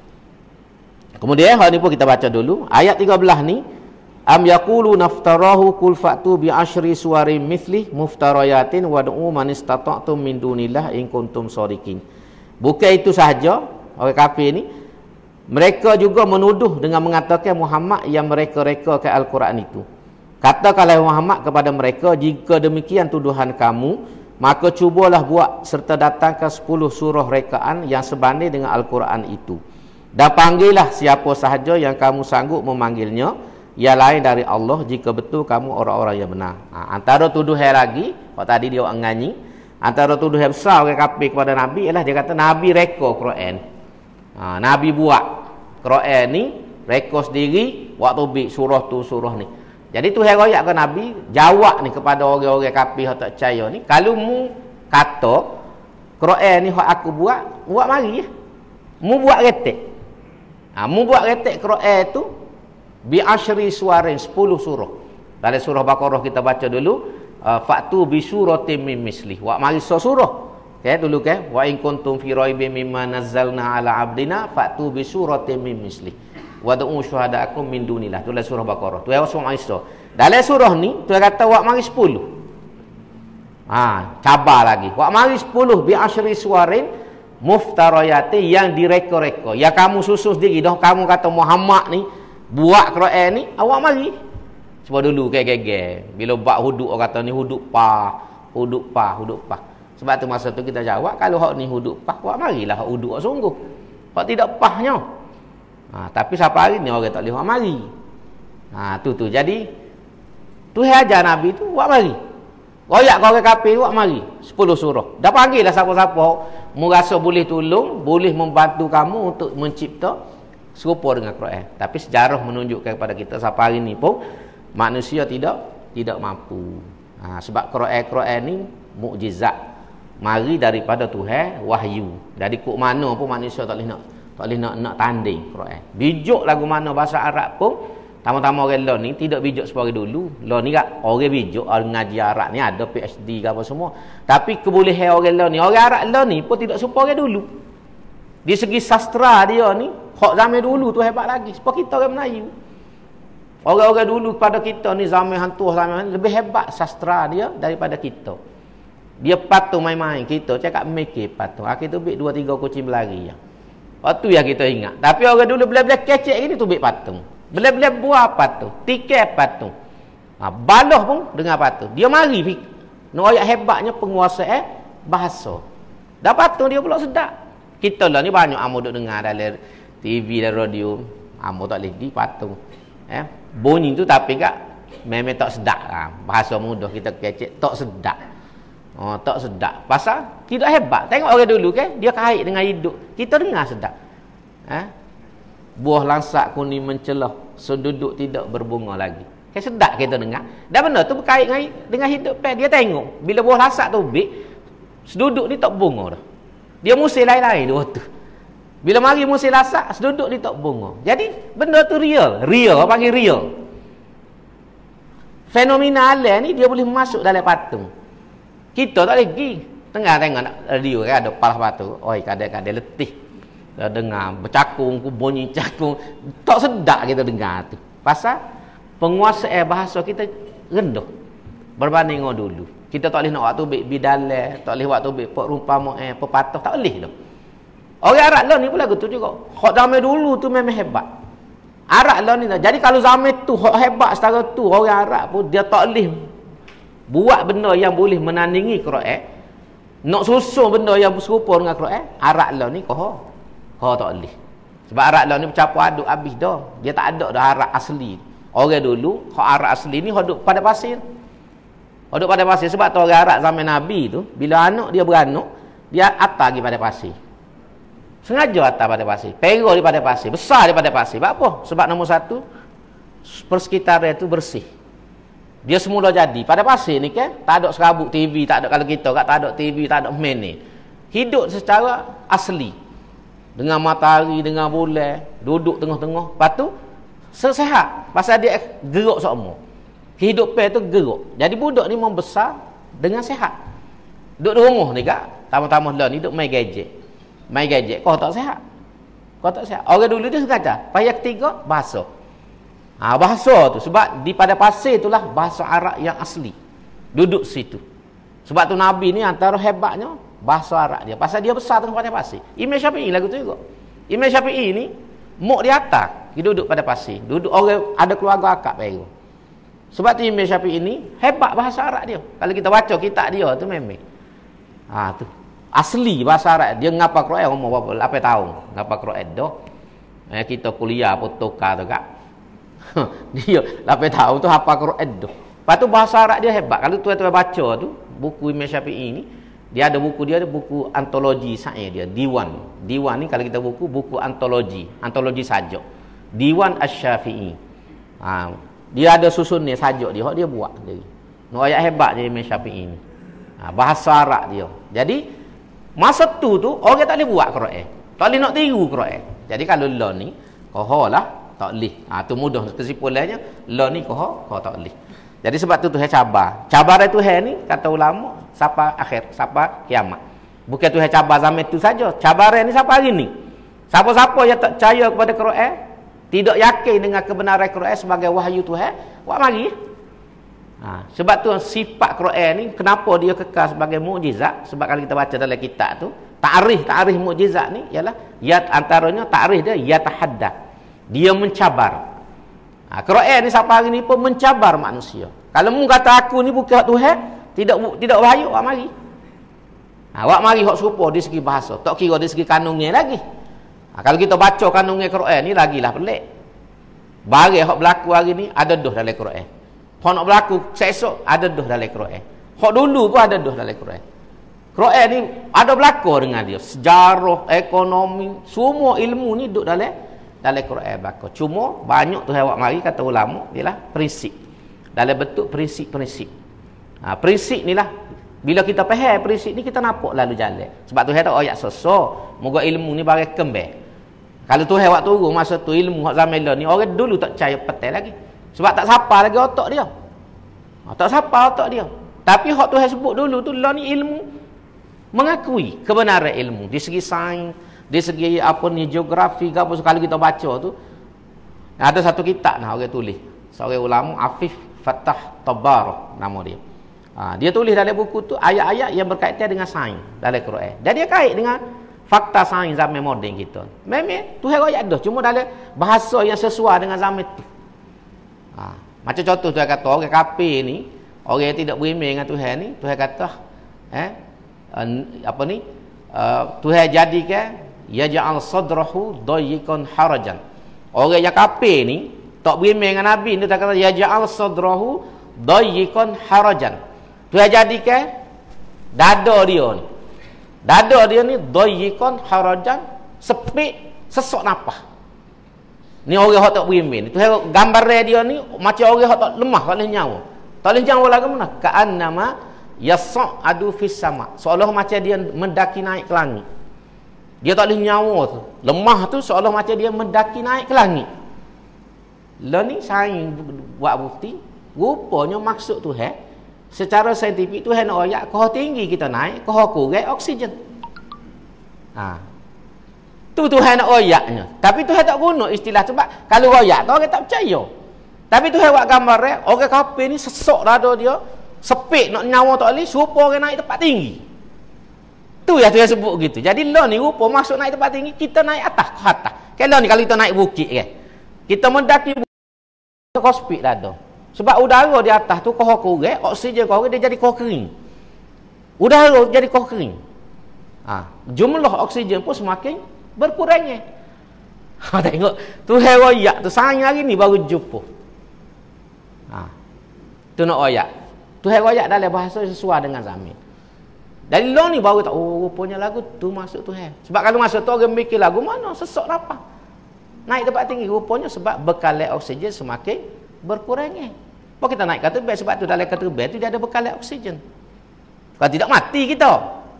Kemudian hal ni pun kita baca dulu. Ayat tiga belas ni, am yaqulu naftarahu qul fa'tu bi asyri suwarin mithli muftarayatin wad'u man istata'tum min dunillah in kuntum shadiqin. Bukan itu sahaja orang kafir ni, mereka juga menuduh dengan mengatakan Muhammad yang mereka-rekakan Al-Quran itu. Katakanlah Muhammad kepada mereka, jika demikian tuduhan kamu, maka cubalah buat serta datangkan sepuluh surah rekaan yang sebanding dengan Al-Quran itu. Dan panggillah siapa sahaja yang kamu sanggup memanggilnya, yang lain dari Allah, jika betul kamu orang-orang yang benar. Ha, antara tuduhan lagi, kalau tadi dia orang nganyi, antara tuduhan besar orang kafir kepada Nabi ialah dia kata Nabi reka Quran. Ha, Nabi buat Quran ni, reka sendiri, waktu bik surah tu surah ni. Jadi Tuhan royak ke Nabi, jawab ni kepada orang-orang kafir yang tak percaya ni, kalau mu kata Quran ni hak aku buat, buat mari ya. Mu buat retek. Ha, mu buat retek Quran tu bi asyri suwarin, sepuluh surah. Dalam surah Baqarah kita baca dulu, uh, fa'tu bi suratin min mislih. Wa mari surah. Okay, dulu ke, wa in kuntum fi raibin mimma nazzalna ala abdina fa'tu bi suratin min mislih. Wad'u syuhada'akum min dunillah. Itulah surah Baqarah. Tu ayat Aisyah. Dalam surah ni Tuhan kata wak mari sepuluh. Ha, cabar lagi. Wak mari sepuluh bi asyri suwarin muftarayati, yang direka-reka. Ya kamu susun sendiri dah, kamu kata Muhammad ni buat Quran ni, awak mari. Sebab dulu gege-gege bila buat huduk orang kata ni huduk pa, huduk pa, huduk pa. Sebab tu masa tu kita jawab, kalau hak ni huduk pa, wak marilah hak huduk sungguh. Hak tidak pahnya. Ha, tapi siapa hari ni orang tak boleh buat mari. Ha, tu tu. Jadi Tuhan ajar Nabi tu buat mari. Royak kau orang kafir buat mari. sepuluh surah. Dah panggil lah siapa-siapa merasa boleh tolong, boleh membantu kamu untuk mencipta serupa dengan Quran. Tapi sejarah menunjukkan kepada kita sampai hari ni pun manusia tidak tidak mampu. Ha, sebab Quran-Quran ni mukjizat. Mari daripada Tuhan wahyu. Jadi kok mana pun manusia tak boleh nak tak boleh nak nak tanding Quran. Bijuk lagu mana bahasa Arab pun tama-tama orang lain ni tidak bijuk seperti dulu. Lain ni kan orang bijuk, orang ngaji Arab ni ada P H D ke apa semua. Tapi kebolehan orang lain ni, orang Arab lain ni pun tidak serupa orang dulu. Di segi sastra dia ni, hak zaman dulu tu hebat lagi. Sebab kita orang Melayu. Orang-orang dulu pada kita ni zaman hantu zaman lebih hebat sastra dia daripada kita. Dia patung main-main, kita cakap mikir patung. Akhir tu bik dua tiga kucing berlari yang. Waktu yang kita ingat. Tapi orang dulu bila-bila kecek gini tu bik patung. Bila-bila buah patung, tiket patung. Ha, baloh pun dengan patung. Dia mari nak ayat hebatnya penguasa eh bahasa. Dah patung dia pula sedap. Kita lah ni banyak amo duk dengar dalam T V dan radio. Amo tak lagi patung. Eh, bunyi tu tapi kak memang tak sedap lah. Bahasa mudah kita kecek tak sedap. Oh, tak sedap. Pasal tidak hebat. Tengok orang dulu kan, dia kait dengan hidup. Kita dengar sedap. Eh? Buah langsak kuning mencelah, seduduk tidak berbunga lagi. Kan sedap kita dengar. Dan benda tu berkait dengan, dengan hidup dia tengok. Bila buah langsak tu bik, seduduk ni tak bunga dah. Dia musim lain-lain dia waktu. Bila mari musim langsak, seduduk ni tak bunga. Jadi benda tu real, real apa panggil real. Fenomena alam ni dia boleh masuk dalam patung. Kita tak boleh pergi. Tengah tengok nak radio kan ada palah patung. Oi kadang-kadang letih. Dah dengar bercakung, bunyi cakung, tak sedap kita dengar tu. Pasal penguasaan bahasa kita rendah berbanding dengan dulu. Kita tak boleh nak waktu bik bidalah, tak boleh waktu bik perumpama eh pepatah, tak boleh dah. Orang Arab lah ni pun lagu tu juga. Hak zaman dulu tu memang hebat. Arab lah ni dah. Jadi kalau zaman tu hak hebat setara tu orang Arab pun dia tak boleh buat benda yang boleh menandingi Quran. Nak susun benda yang serupa dengan Quran, Arab lah ni kau kau tak boleh. Sebab Arab lah ni bercampur aduk habis dah. Dia tak ada dah Arab asli. Orang dulu, hak Arab asli ni duduk pada pasir. Duduk pada pasir. Sebab tu orang Arab zaman Nabi tu, bila anak dia beranak, dia atas pergi pada pasir. Sengaja atas pada pasir. Perah daripada pasir. Besar daripada pasir. Sebab apa? Sebab nombor satu, persekitaran itu bersih. Dia semula jadi. Pada pasir ni kan, tak ada serabut T V, tak ada kalau kita kat tak ada T V, tak ada main ni. Hidup secara asli. Dengan matahari, dengan bulan, duduk tengah-tengah. Lepas tu, sesehat. Pasal dia gerak semua. Kehidupan tu gerak. Jadi budak ni membesar dengan sehat. Duduk di rumah ni kak, tambah-tambah lah ni duduk main gadget. Main gadget, kau tak sehat. Kau tak sehat. Orang dulu dia sengaja. Payah ketiga, bahasa. Ha, bahasa tu. Sebab di pada pasir itulah bahasa Arab yang asli. Duduk situ. Sebab tu Nabi ni antara hebatnya, bahasa Arab dia. Pasal dia besar tengah pada pasir. Imam Syafi'i lagu tu juga. Imam Syafi'i ni, muk di atas. Dia duduk pada pasir. Duduk orang, ada keluarga akak pergi. Sebab tu Imam Syafi'i ni, hebat bahasa Arab dia. Kalau kita baca kitab dia tu memang. Ha, tu. Asli bahasa Arab. Dia ngapa Quran umur berapa? lapan tahun. Ngapa Quran dah. Eh, kita kuliah pun tukar tu kak. Dia lapan tahun tu hafal Quran dah. Lepas tu bahasa Arab dia hebat. Kalau tuan-tuan baca tu, buku Imam Syafi'i ni, dia ada buku dia, ada buku antologi saya dia, Diwan. Diwan ni kalau kita buku, buku antologi. Antologi sajak. Diwan Asy-Syafi'i. Ha, dia ada susun ni sajak dia, dia buat sendiri. Nak ayat hebat je Imam Syafi'i ni. Ha, bahasa Arab dia. Jadi masa tu tu orang tak boleh buat Quran. Tak boleh nak tiru Quran. Jadi kalau law ni kau lah tak boleh. Ha, tu mudah kesimpulannya, law ni kau kau tak boleh. Jadi sebab tu Tuhan cabar. Cabaran Tuhan ni kata ulama sampai akhir, sampai kiamat. Bukan Tuhan cabar zaman itu saja. Cabaran ni sampai hari ni. Siapa-siapa yang tak percaya kepada Quran, tidak yakin dengan kebenaran Quran sebagai wahyu Tuhan, buat mari. Ha, sebab tu sifat Quran ni kenapa dia kekal sebagai mukjizat? Sebab kalau kita baca dalam kitab tu, ta'rif ta'rif mukjizat ni ialah ya antaranya ta'rif dia yatahadda. Dia mencabar. Ha, Quran ni sampai hari ni pun mencabar manusia. Kalau mu kata aku ni bukan Tuhan, tidak tidak wahyu, awak mari. Ha, awak mari hak serupa di segi bahasa, tak kira di segi kanunnya lagi. Ha, kalau kita baca kanunnya Quran ni lagilah pelik. Barang hak berlaku hari ni ada dah dalam Quran. Hak nak berlaku esok ada dah dalam Quran. Hak dulu pun ada dah dalam Quran. Quran ni ada berlaku dengan dia. Sejarah, ekonomi, semua ilmu ni duduk dalam dalam Quran berlaku. Cuma banyak tu awak mari kata ulama ialah prinsip. Dalam bentuk prinsip-prinsip. Ha, prinsip ni lah. Bila kita faham prinsip ni kita nampak lalu jalan. Sebab tu ada ayat sosok, moga ilmu ni barang kembang. Kalau tu awak turun masa tu ilmu hak zaman lah ni orang dulu tak percaya petai lagi. Sebab tak sapa lagi otak dia. Ha, tak sapa otak dia. Tapi hak tu sebut dulu tu lah ni ilmu mengakui kebenaran ilmu di segi sains, di segi apa ni geografi ke apa. Kalau kita baca tu ada satu kitab nah orang tulis seorang ulama Afif Fattah Tabarrah nama dia. Ha, dia tulis dalam buku tu ayat-ayat yang berkaitan dengan sains dalam Quran. Dan dia kait dengan fakta sains zaman moden kita. Memang tu ayat dah cuma dalam bahasa yang sesuai dengan zaman tu. Ha, macam contoh tu kata orang kafir ni, orang yang tidak beriman dengan Tuhan ni, Tuhan kata eh Uh, apa ni uh, Tuhan jadikan yaj'al sadrahu dayyqan harajan. Orang yang kafir ni tak beriman dengan Nabi ni, dia kata yaj'al sadrahu dayyqan harajan. Tuhan jadikan dada dia ni dada dia ni dayyqan harajan, sempit, sesak nafas. Ni orang yang tak beriman ni. Tuhan gambar dia ni macam orang yang tak lemah, tak boleh nyawa. Tak boleh nyawa lagi mana? Ka'annama yas'adu fis sama, seolah macam dia mendaki naik ke langit. Dia tak boleh nyawa tu, lemah tu seolah macam dia mendaki naik ke langit. Lah ni sains buat bukti rupanya maksud Tuhan secara saintifik Tuhan nak ayat kau tinggi kita naik, kau kurang oksigen. Ha, tu Tuhan nak ayatnya. Tapi Tuhan tak guna istilah sebab kalau ayat tu orang tak percaya. Tapi Tuhan buat gambar eh, orang kafir ni sesak dada dia, sepik nak nyawa tak boleh, rupa orang naik tempat tinggi. Tu yang Tuhan sebut gitu. Jadi lah ni rupa masuk naik tempat tinggi, kita naik atas ke atas. Kalau ni kalau kita naik bukit kan, kita mendaki bukit kau sepik dada. Sebab udara di atas tu kau kurang, oksigen kau dia jadi kau kering. Udara jadi kau kering. Ha, jumlah oksigen pun semakin berkurangnya. Ha, tengok Tuhan royak tu sayang hari ni baru jumpa. Ha, tu nak royak. Tuhan royak dalam bahasa sesuai dengan zaman. Dari lo ni baru tak, oh rupanya lagu tu masuk Tuhan. Sebab kalau masuk tu orang mikir lagu mana sesak apa? Naik tempat tinggi rupanya sebab bekalan oksigen semakin berkurangnya. Apa kita naik kata bed sebab tu dalam kata bed tu dia ada bekalan oksigen. Kalau tidak mati kita.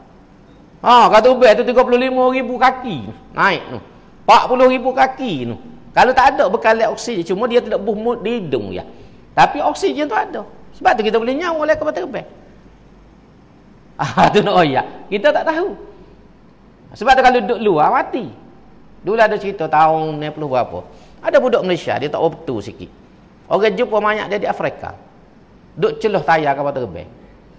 Ha, kata bed tu tiga puluh lima ribu kaki naik tu. empat puluh ribu kaki tu. Kalau tak ada bekalan oksigen, cuma dia tidak bermut di hidung ya. Tapi oksigen tu ada. Sebab tu kita boleh nyawa oleh kata bed. Ah, tu nak oyak. Kita tak tahu. Sebab tu kalau duduk luar mati. Dulu ada cerita tahun enam puluh berapa. Ada budak Malaysia, dia tak betul sikit. Orang jumpa mayat dia di Afrika. Duk celah tayar kapal terbang.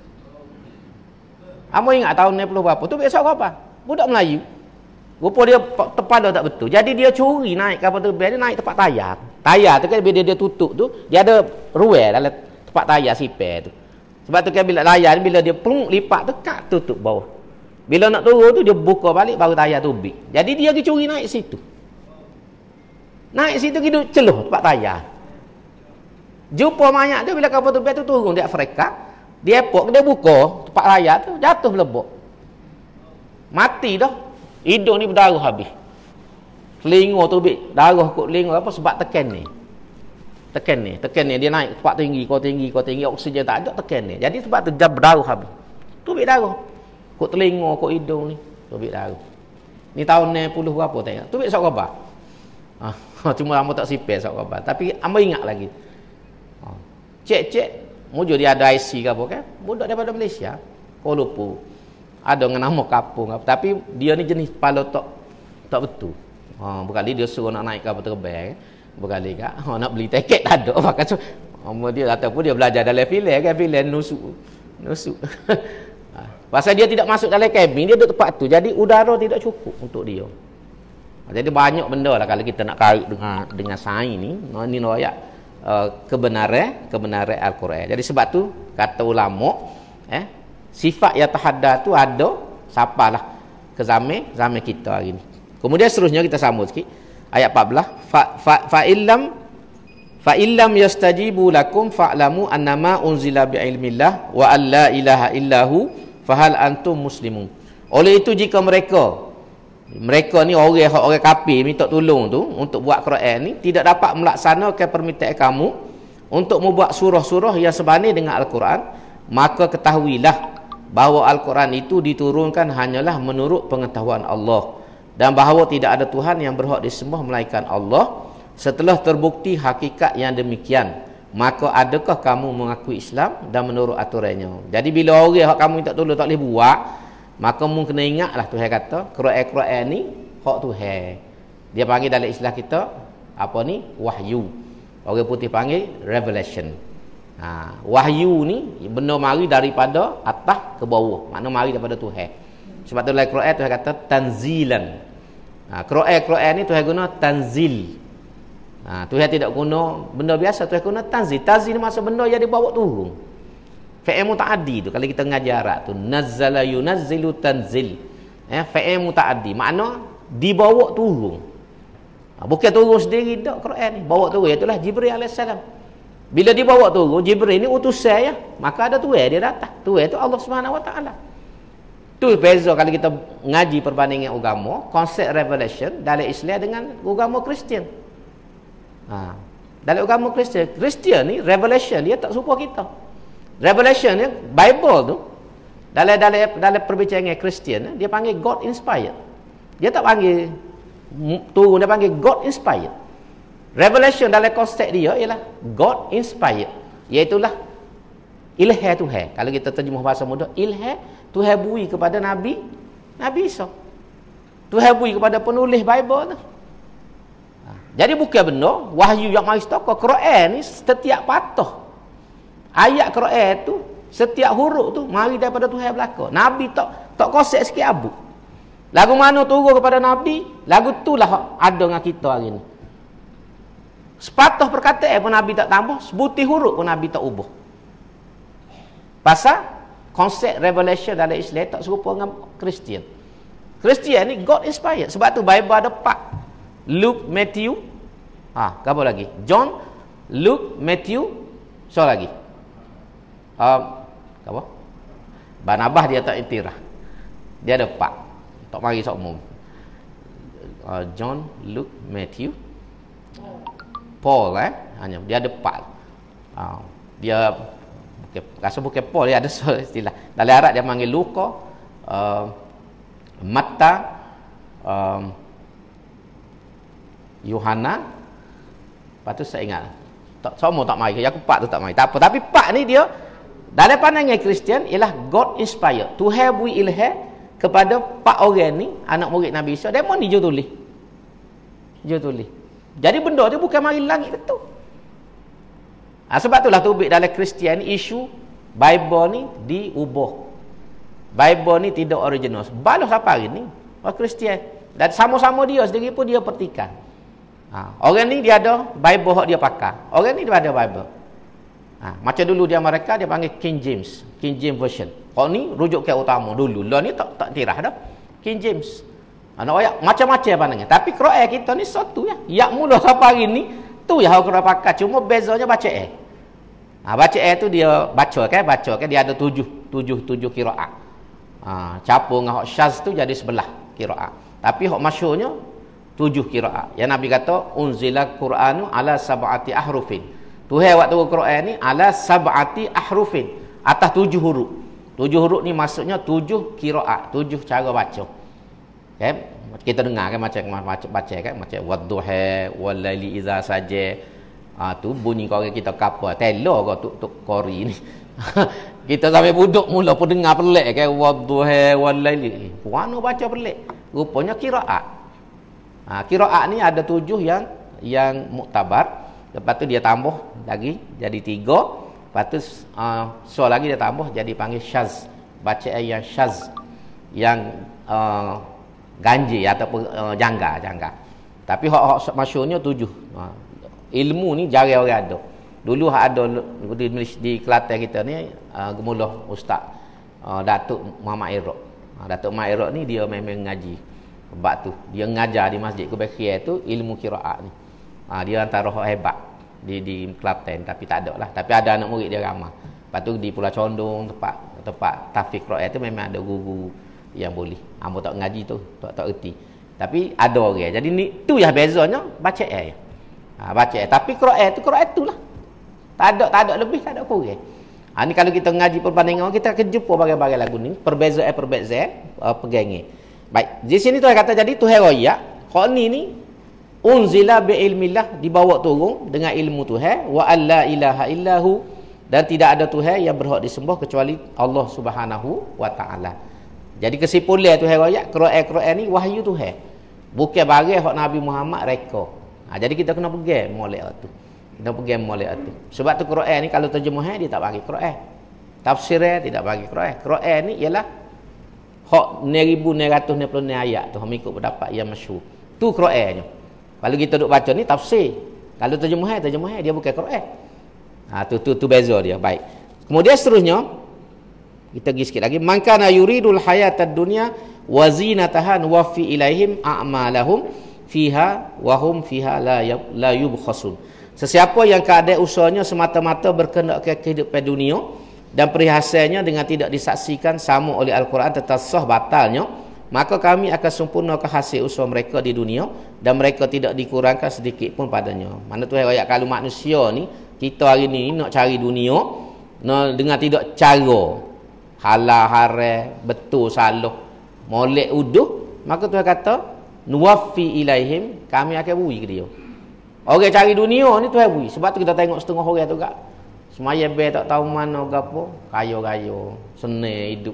Amo ingat tahun enam puluh berapa. Tu besok apa? Budak Melayu. Rupa dia terpada tak betul. Jadi dia curi naik kapal terbang, dia naik tempat tayar. Tayar tu kan bila dia tutup tu, dia ada ruang dalam tempat tayar sipir tu. Sebab tu kan bila layar bila dia plung lipat tu kat tutup bawah. Bila nak turun tu dia buka balik baru tayar tu big. Jadi dia pergi curi naik situ. Naik situ pergi duduk celuh tempat tayar. Jumpa mayat tu bila kapal terbang tu turun di Afrika, di airport dia buka tempat layar tu jatuh melebok. Mati dah. Hidung ni berdarah habis. Telinga tu big darah kot telinga apa sebab tekan ni. Tekan ni, tekan ni dia naik tempat tinggi, kau tinggi, kau tinggi, oksigen tak ada tekan ni. Jadi sebab tu dia berdarah habis. Tubik darah. Kok telinga, kok hidung ni, tubik darah. Ni tahun enam puluh berapa tengok. Tubik sok khabar. Ah, cuma hamba tak sipir sok khabar. Tapi hamba ingat lagi. Ah, cek-cek, mujo dia ada I C ke apa kan? Budak daripada Malaysia, Kuala Lumpur. Ada dengan nama kapung apa, tapi dia ni jenis kepala tak tak betul. Ha, berkali dia suruh nak naik kapal terbang. Berkali kak, oh, nak beli tiket tak ada. Maka tu, oh, dia ataupun dia belajar dalam filem kan, filem nusuk, nusuk. Pasal dia tidak masuk dalam kabin, dia duduk tempat tu. Jadi udara tidak cukup untuk dia. Jadi banyak benda lah kalau kita nak kait dengan dengan sains ni. Ni ayat uh, kebenaran, kebenaran Al-Quran. Jadi sebab tu kata ulama, eh, sifat yang tahadda tu ada siapalah ke zaman zaman kita hari ni. Kemudian seterusnya kita sambung sikit. Ayat empat belas fa fa, fa illam Fa illam yastajibu lakum fa'lamu annama unzila bi'ilmillah wa an la ilaha illahu fahal antum muslimun. Oleh itu jika mereka mereka ni orang orang kafir minta tolong tu untuk buat Quran ni tidak dapat melaksanakan permintaan kamu untuk membuat surah-surah yang sebanding dengan Al-Quran, maka ketahuilah bahawa Al-Quran itu diturunkan hanyalah menurut pengetahuan Allah dan bahawa tidak ada Tuhan yang berhak disembah melainkan Allah. Setelah terbukti hakikat yang demikian, maka adakah kamu mengakui Islam dan menurut aturannya? Jadi bila orang hak kamu minta tolong tak boleh buat, maka mu kena ingatlah Tuhan kata Quran-Quran ni hak Tuhan. Dia panggil dalam istilah kita apa ni? Wahyu. Orang putih panggil revelation. Ha, wahyu ni benda mari daripada atas ke bawah. Makna mari daripada Tuhan. Sebab tu dalam Quran Tuhan kata tanzilan. Ha, Quran-Quran ni Tuhan guna tanzil. Ha, Tuhan tidak guna benda biasa, Tuhan guna tanzil. Tanzil ni maksud benda yang dibawa turun. Fa'il muta'addi tu kalau kita ngajar Arab tu nazzala yunazzilu tanzil. Eh fa'il muta'addi makna dibawa turun. Ha, bukan turun sendiri dak Quran ni, bawa turun iaitu Jibril alaihissalam. Bila dibawa turun Jibril ni utusan ya, maka ada Tuhan dia datang. Tuhan itu Allah Subhanahu wa taala. Tu beza kalau kita ngaji perbandingan agama, konsep revelation dalam Islam dengan agama Kristian. Ha. Dalam agama Kristian, Kristian ni revelation dia tak serupa kita. Revelation ni Bible tu dalam dalam dalam perbincangan Kristian dia panggil God inspired. Dia tak panggil turun, dia panggil God inspired. Revelation dalam konsep dia ialah God inspired, iaitu lah ilham Tuhan. Kalau kita terjemah bahasa mudah, ilham Tuhan beri kepada Nabi Nabi Isa. Tuhan beri kepada penulis Bible tu. Jadi bukan benar wahyu yang mari setakat Quran ni setiap patah. Ayat Quran tu setiap huruf tu mari daripada Tuhan belaka. Nabi tak tak kosek sikit abu. Lagu mana turun kepada Nabi, lagu itulah ada dengan kita hari ni. Sepatah perkataan pun Nabi tak tambah, sebutir huruf pun Nabi tak ubah. Pasal konsep revelation dalam Islam tak serupa dengan Kristian. Kristian ni God inspired. Sebab tu Bible ada empat. Luke, Matthew, ah, apa lagi? John, Luke, Matthew, so lagi. Um, apa? Barnabas dia tak iktiraf. Dia ada empat. Tak mari sok umum. Uh, John, Luke, Matthew, Paul eh, hanya dia ada empat. Uh, dia bukan, rasa bukan Paul, dia ada istilah. Dalam Arab dia panggil Luka, uh, Matta, um, Yohana. Lepas tu saya ingat tak, semua tak mari. Yang empat tu tak mari. Tak apa. Tapi empat ni dia dalam pandangan Kristian ialah God inspired. Tuhan beri ilham kepada empat orang ni, anak murid Nabi Isa. Demo ni je tulis. Je tulis. Jadi benda tu bukan mari langit betul. Ha, sebab itulah tubik dalam Kristian isu Bible ni diubah. Bible ni tidak original. Balas apa hari ni? Orang Kristian. Dan sama-sama dia sendiri pun dia petikan. Ha, orang ni dia ada Bible hak dia pakai. Orang ni dia ada Bible. Ha, macam dulu dia mereka dia panggil King James, King James version. Hak ni rujuk ke utama dulu. Lah ni tak tak tirah dah. King James. Ana ayat macam-macam pandangan. Tapi Quran kita ni satu ya. Yang mula sampai hari ni tu ya hak Quran pakai. Cuma bezanya baca eh. Ha, baca eh tu dia baca kan, baca kan dia ada tujuh, tujuh, tujuh qiraat. Ha, campur dengan hak syaz tu jadi sebelah qiraat. Tapi hak masyhurnya tujuh qiraat. Yang Nabi kata unzila Qur'anu ala sab'ati ahrufin. Tuhan waktu Quran ni ala sab'ati ahrufin, atas tujuh huruf. Tujuh huruf ni maksudnya tujuh qiraat, tujuh cara baca. Kan? Kita dengar kan macam macam baca kan macam wadduha wal laili iza saja. Ah tu bunyi kau kita kapal telo kau tuk tuk kori ni. Kita sampai buduk mula pun dengar pelik kan wadduha wal laili. Puano baca pelik. Rupanya qiraat. Ha, qiraat ni ada tujuh yang yang muktabar. Lepas tu dia tambah lagi jadi tiga. Lepas tu uh, so lagi dia tambah jadi panggil syaz. Bacaan yang syaz, yang uh, ganjil ataupun uh, janggal janggal. Tapi hak-hak masyhurnya tujuh. Uh, ilmu ni jarang orang ada. Dulu hak ada di, di Kelantan kita ni uh, gemulah Ustaz uh, Datuk Muhammad Iraq. Uh, Datuk Muhammad Iraq ni dia memang ngaji. Sebab tu dia ngajar di Masjid Kubakhir tu ilmu qiraat ni. Ha, dia antara hak hebat. di di Kelantan, tapi tak ada lah. Tapi ada anak murid dia ramai. Lepas tu di Pulau Condong, tempat tempat tahfiz Quran tu memang ada guru yang boleh. Hangpa tak ngaji tu, tak tak erti. Tapi ada orang. Jadi ni tu yang bezanya baca ayat. Ha, baca ayat. Tapi Quran tu Quran tu lah. Tak ada tak ada lebih, tak ada kurang. Ha, ni kalau kita ngaji perbandingan, kita akan jumpa bagai-bagai lagu ni, perbezaan-perbezaan uh, pegangan. Baik, di sini tu kata jadi Tuhan royak, hak ni ni unzila bi ilmillah, dibawa turun dengan ilmu Tuhan, wa alla ilaha illahu, dan tidak ada Tuhan yang berhak disembah kecuali Allah Subhanahu wa taala. Jadi kesimpulan Tuhan royak, Quran-Quran ni wahyu Tuhan. Bukan barang hak Nabi Muhammad reka. Ha, jadi kita kena pegang molek tu. Kita pegang molek tu. Sebab tu Quran ni kalau terjemahan dia tak bagi Quran. Tafsirnya tidak bagi Quran. Quran ni ialah hak enam ribu enam ratus enam puluh enam ayat tu, mengikut pendapat yang masyhur. Tu Qurannya. Kalau kita duk baca ni tafsir. Kalau terjemahan, terjemahan dia bukan Quran. Ha, tu tu tu beza dia. Baik. Kemudian seterusnya kita pergi sikit lagi. Man kana yuridul hayatad dunya wa zinataha wa fi ilaihim a'malahum fiha wa hum fiha la yub, la yubkhasun. Sesiapa yang keadaan usahanya semata-mata berkenaan ke kehidupan dunia dan perhiasannya dengan tidak disaksikan sama oleh Al-Quran tentang sah batalnya, maka kami akan sempurnakan hasil usaha mereka di dunia dan mereka tidak dikurangkan sedikit pun padanya. Mana tu ayat kalau manusia ni, kita hari ni nak cari dunia no, dengan tidak cara halal haram, betul salah, molek uduh, maka Tuhan kata nuwaffi ilaihim, kami akan beri ke dia. Orang cari dunia ni Tuhan beri. Sebab tu kita tengok setengah orang tu kak semaya be tak tahu mana gapo, kaya-kaya, senang hidup.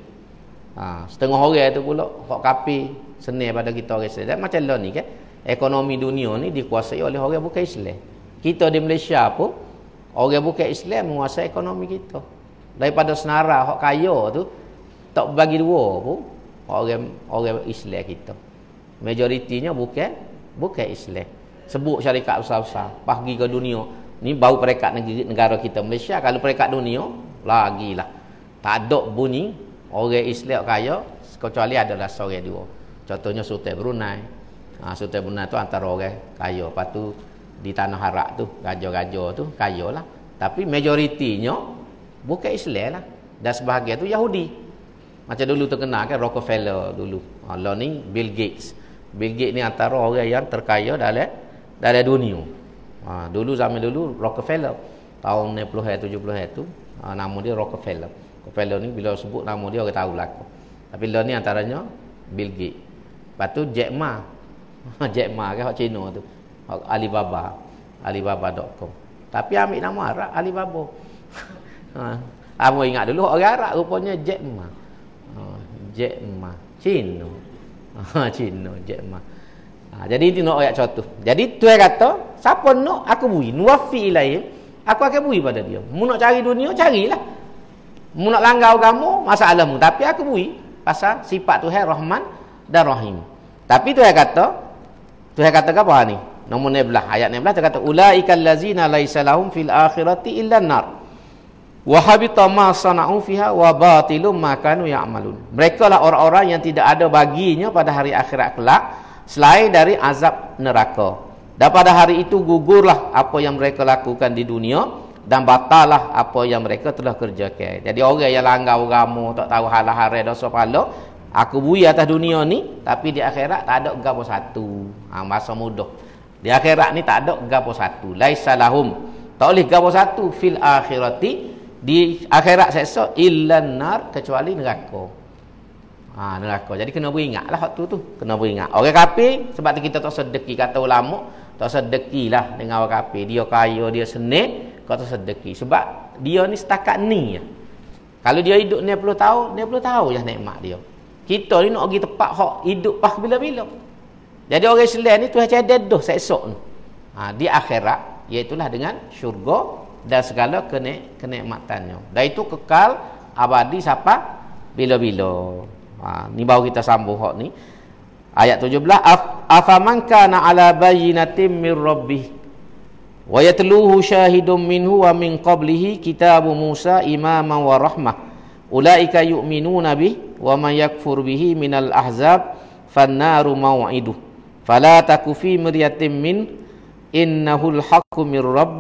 Ha, setengah orang tu pula hak kapi senang pada kita orang Islam. Macam lah ni kan. Ekonomi dunia ni dikuasai oleh orang bukan Islam. Kita di Malaysia pun orang bukan Islam menguasai ekonomi kita. Daripada senara hak kaya tu tak bagi dua pun orang orang Islam kita. Majoritinya bukan bukan Islam. Sebut syarikat besar-besar pergi ke dunia ni bau peringkat negeri negara kita Malaysia. Kalau peringkat dunia lagilah tak ada bunyi orang Islam kaya kecuali adalah seorang dua. Contohnya Sultan Brunei. Ha, Sultan Brunei tu antara orang kaya. Lepas tu di Tanah Harak tu raja-raja tu kaya lah. Tapi majoritinya bukan Islam lah. Dan sebahagian tu Yahudi. Macam dulu terkenal kan Rockefeller dulu. Ha, lah ni Bill Gates. Bill Gates ni antara orang yang terkaya dalam dalam dunia. Ha, dulu zaman dulu Rockefeller tahun enam puluhan tujuh puluhan tu, ha, nama dia Rockefeller. Rockefeller ni bila sebut nama dia orang tahu lah. Tapi lah ni antaranya Bill Gates. Lepas tu Jack Ma. Jack Ma kan hak Cina tu. Hak Alibaba. Alibaba dot com. Tapi ambil nama Arab Alibaba. Ha, apa ingat dulu orang Arab rupanya Jack Ma. Ha, Jack Ma. Cina. Ha, Cina Jack Ma. Ha, jadi itu nak ayat contoh. Jadi Tuhan kata, siapa nak aku beri, nuwaffi ilaihim, aku akan beri pada dia. Mu nak cari dunia, carilah. Mu nak langgar agama, masalahmu, tapi aku beri pasal sifat Tuhan Rahman dan Rahim. Tapi Tuhan kata, Tuhan kata apa ni? Nombor enam belas, ayat enam belas Tuhan kata ulaikal ladzina laisa lahum fil akhirati illa nar. Wa habita ma sana'u fiha wa batilum ma kanu ya'malun. Mereka lah orang-orang yang tidak ada baginya pada hari akhirat kelak selain dari azab neraka. Dan pada hari itu gugurlah apa yang mereka lakukan di dunia dan batallah apa yang mereka telah kerjakan. Jadi orang yang langgar agama, tak tahu halal haram dosa pahala, aku bui atas dunia ni, tapi di akhirat tak ada gapo satu. Ha, masa mudah. Di akhirat ni tak ada gapo satu. Laisa lahum. Tak boleh gapo satu fil akhirati, di akhirat seksa illan nar, kecuali neraka. Ha, neraka. Jadi kena beringatlah hak tu tu. Kena beringat. Orang kafir sebab tu kita tak sedekah, kata ulama, tak sedekilah dengan orang kafir. Dia kaya, dia senang, kau tak sedekah. Sebab dia ni setakat ni. Kalau dia hidup enam puluh tahun, enam puluh tahun je nikmat dia. Kita ni nak pergi tempat hak hidup pas bila-bila. Jadi orang Islam ni Tuhan cedek dah seksa ni. Ha, di akhirat, iaitulah dengan syurga dan segala kenik kenikmatannya. Dan itu kekal abadi sampai bila-bila. Ha, ni baru kita sambung hak ni. Ayat tujuh belas, afaman kana ala bayyinatin min rabbih wa yatluhu syahidun minhu wa min qablihi kitabu Musa imaman wa rahmah ulaika yu'minuna bih wa man yakfur bihi minal ahzab fannaru maw'iduh fala taku fi miryatin min innahul haqqu mir rabbik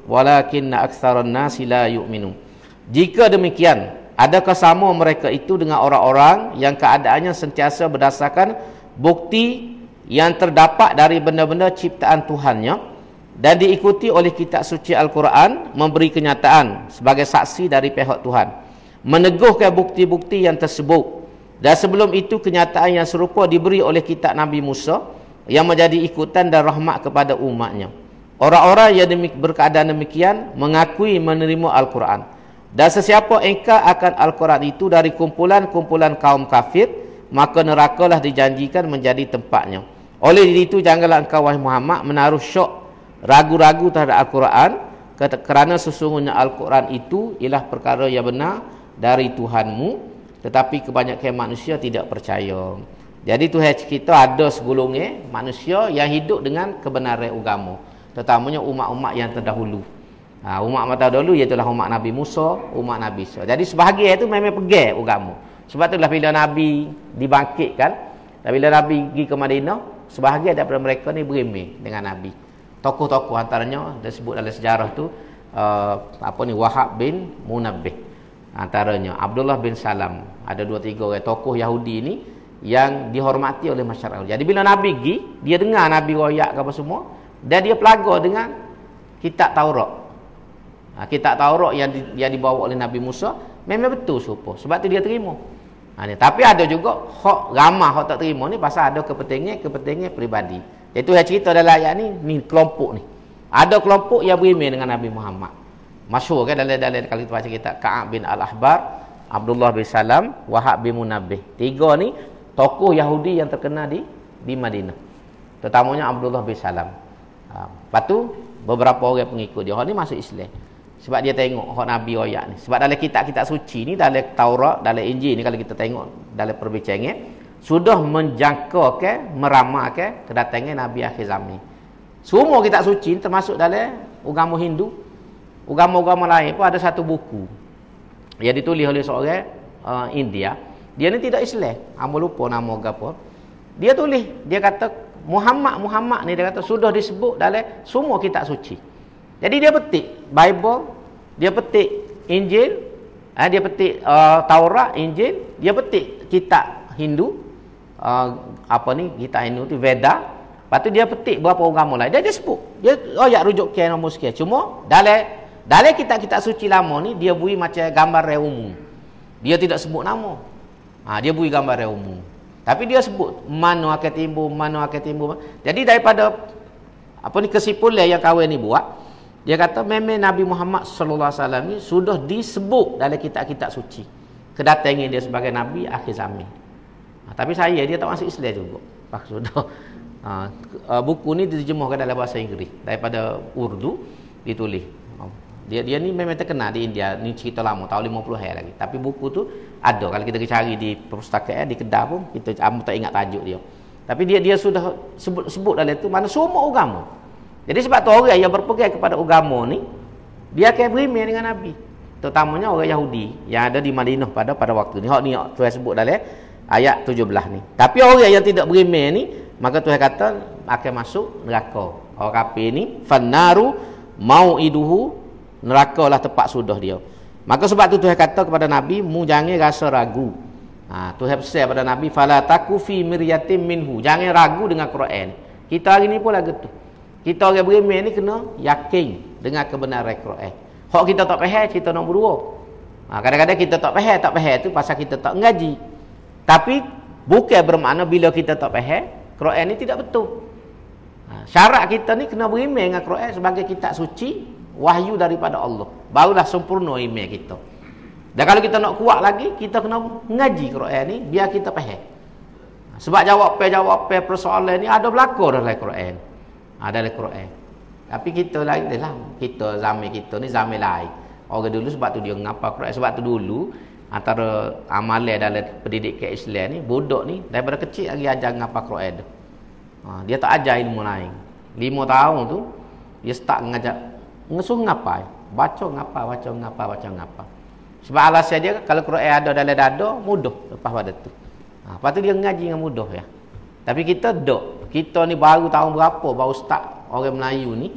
walakinna aktsaran nasi la yu'minun. Jika demikian, adakah sama mereka itu dengan orang-orang yang keadaannya sentiasa berdasarkan bukti yang terdapat dari benda-benda ciptaan Tuhannya dan diikuti oleh kitab suci Al-Quran memberi kenyataan sebagai saksi dari pihak Tuhan, meneguhkan bukti-bukti yang tersebut. Dan sebelum itu kenyataan yang serupa diberi oleh kitab Nabi Musa yang menjadi ikutan dan rahmat kepada umatnya. Orang-orang yang demik, berkeadaan demikian mengakui menerima Al-Quran. Dan sesiapa engkar akan Al-Quran itu dari kumpulan-kumpulan kaum kafir, maka nerakalah dijanjikan menjadi tempatnya. Oleh itu janganlah engkau wahai Muhammad menaruh syok, ragu-ragu terhadap Al-Quran, kerana sesungguhnya Al-Quran itu ialah perkara yang benar dari Tuhanmu, tetapi kebanyakan manusia tidak percaya. Jadi Tuhan kita ada segolongan manusia yang hidup dengan kebenaran agama, terutamanya umat-umat yang terdahulu. Ha, umat terdahulu iaitu umat Nabi Musa, umat Nabi Isa. Jadi sebahagian itu memang pegang agama. Sebab itulah bila Nabi dibangkitkan, dan bila Nabi pergi ke Madinah, sebahagian daripada mereka ni berimeh dengan Nabi. Tokoh-tokoh antaranya disebut dalam sejarah tu uh, apa ni Wahab bin Munabbih. Antaranya Abdullah bin Salam. Ada dua tiga orang tokoh Yahudi ni yang dihormati oleh masyarakat. Jadi bila Nabi pergi, dia dengar Nabi royak ke apa semua, dan dia pelaga dengan kitab Taurat. Ha, kitab Taurat yang di, yang dibawa oleh Nabi Musa memang betul serupa. Sebab tu dia terima. Ha, ni. Tapi ada juga hak ramah hak tak terima ni pasal ada kepentingan-kepentingan peribadi. Itu yang cerita dalam ayat ni, ni kelompok ni. Ada kelompok yang berimeh dengan Nabi Muhammad. Masyhur kan dalam-dalam kalau kita baca kitab Ka'ab bin Al-Ahbar, Abdullah bin Salam, Wahab bin Munabbih. Tiga ni tokoh Yahudi yang terkenal di di Madinah. Terutamanya Abdullah bin Salam. Ha, lepas tu beberapa orang pengikut dia, orang ni masuk Islam. Sebab dia tengok hak Nabi royak ni. Sebab dalam kitab-kitab suci ni, dalam Taurat, dalam Injil ni kalau kita tengok dalam perbincangan, sudah menjangkakan, meramalkan kedatangan Nabi akhir zaman. Semua kitab suci ni termasuk dalam agama Hindu. Agama-agama lain pun ada satu buku yang ditulis oleh seorang uh, India. Dia ni tidak Islam. Hamba lupa nama apa. Dia tulis, dia kata Muhammad Muhammad ni dia kata sudah disebut dalam semua kitab suci. Jadi dia petik Bible, dia petik Injil, eh, dia petik uh, Taurat, Injil, dia petik kitab Hindu, uh, apa ni kitab Hindu tu Veda. Lepas tu dia petik beberapa agama lain. Dia dia sebut. Dia oh ya rujuk ke nombor sekian. Cuma dalam dalam kitab-kitab suci lama ni dia beri macam gambar umum. Dia tidak sebut nama. Ha, dia beri gambar umum. Tapi dia sebut mana akan timbul, mana akan timbul. Jadi daripada apa ni kesimpulan yang kawan ni buat, dia kata memang Nabi Muhammad sallallahu alaihi wasallam ni sudah disebut dalam kitab-kitab suci kedatangan dia sebagai nabi akhir zaman. Ha, tapi saya dia tak masuk Islam juga. Pak sudah ha, buku ni diterjemahkan dalam bahasa Inggeris daripada Urdu ditulis. Dia dia ni memang terkenal di India, ni cerita lama tahun lima puluhan lagi. Tapi buku tu ada kalau kita cari di perpustakaan di Kedah pun kita amu tak ingat tajuk dia. Tapi dia dia sudah sebut sebut dalam itu mana semua agama. Jadi sebab tu orang yang berpegang kepada agama ni dia akan berimeh dengan Nabi. Terutamanya orang Yahudi yang ada di Madinah pada pada waktu ni. Hak ni Tuhan sebut dalam ayat tujuh belas ni. Tapi orang yang tidak berimeh ni maka Tuhan kata akan masuk neraka. Orang kafir ni fannaru mau'iduhu, nerakalah tempat sudah dia. Maka sebab tu Tuhan kata kepada Nabi, mu jangan rasa ragu. Ha, Tuhan pesan kepada Nabi, fala taku fi miryatin minhu. Jangan ragu dengan Quran. Kita hari ni pun lagu tu. Kita orang beriman ni kena yakin dengan kebenaran Quran. Hak kita tak faham, cerita nombor dua. Ha, kadang-kadang kita tak faham, tak faham tu pasal kita tak ngaji. Tapi bukan bermakna bila kita tak faham, Quran ni tidak betul. Ha, syarat kita ni kena beriman dengan Quran sebagai kitab suci, wahyu daripada Allah. Barulah sempurna iman kita. Dan kalau kita nak kuat lagi, kita kena ngaji Quran ni biar kita faham. Sebab jawapan-jawapan persoalan ni ada berlaku dalam Quran. Ada dalam Quran. Tapi kita lain lah, kita zaman kita ni zaman lain. Orang dulu sebab tu dia ngapa Quran. Sebab tu dulu antara amalan dalam pendidikan Islam ni, budak ni daripada kecil lagi ajar ngapa Quran tu. Ha, dia tak ajar ilmu lain. Lima tahun tu dia start ngajar ngesuh ngapai, baca ngapa, baca ngapa, baca ngapa. Sebab alasan dia kalau Quran ada dalam dada mudah lepas pada tu. Ha, lepas tu dia ngaji dengan mudah ya. Tapi kita dok, kita ni baru tahun berapa baru start orang Melayu ni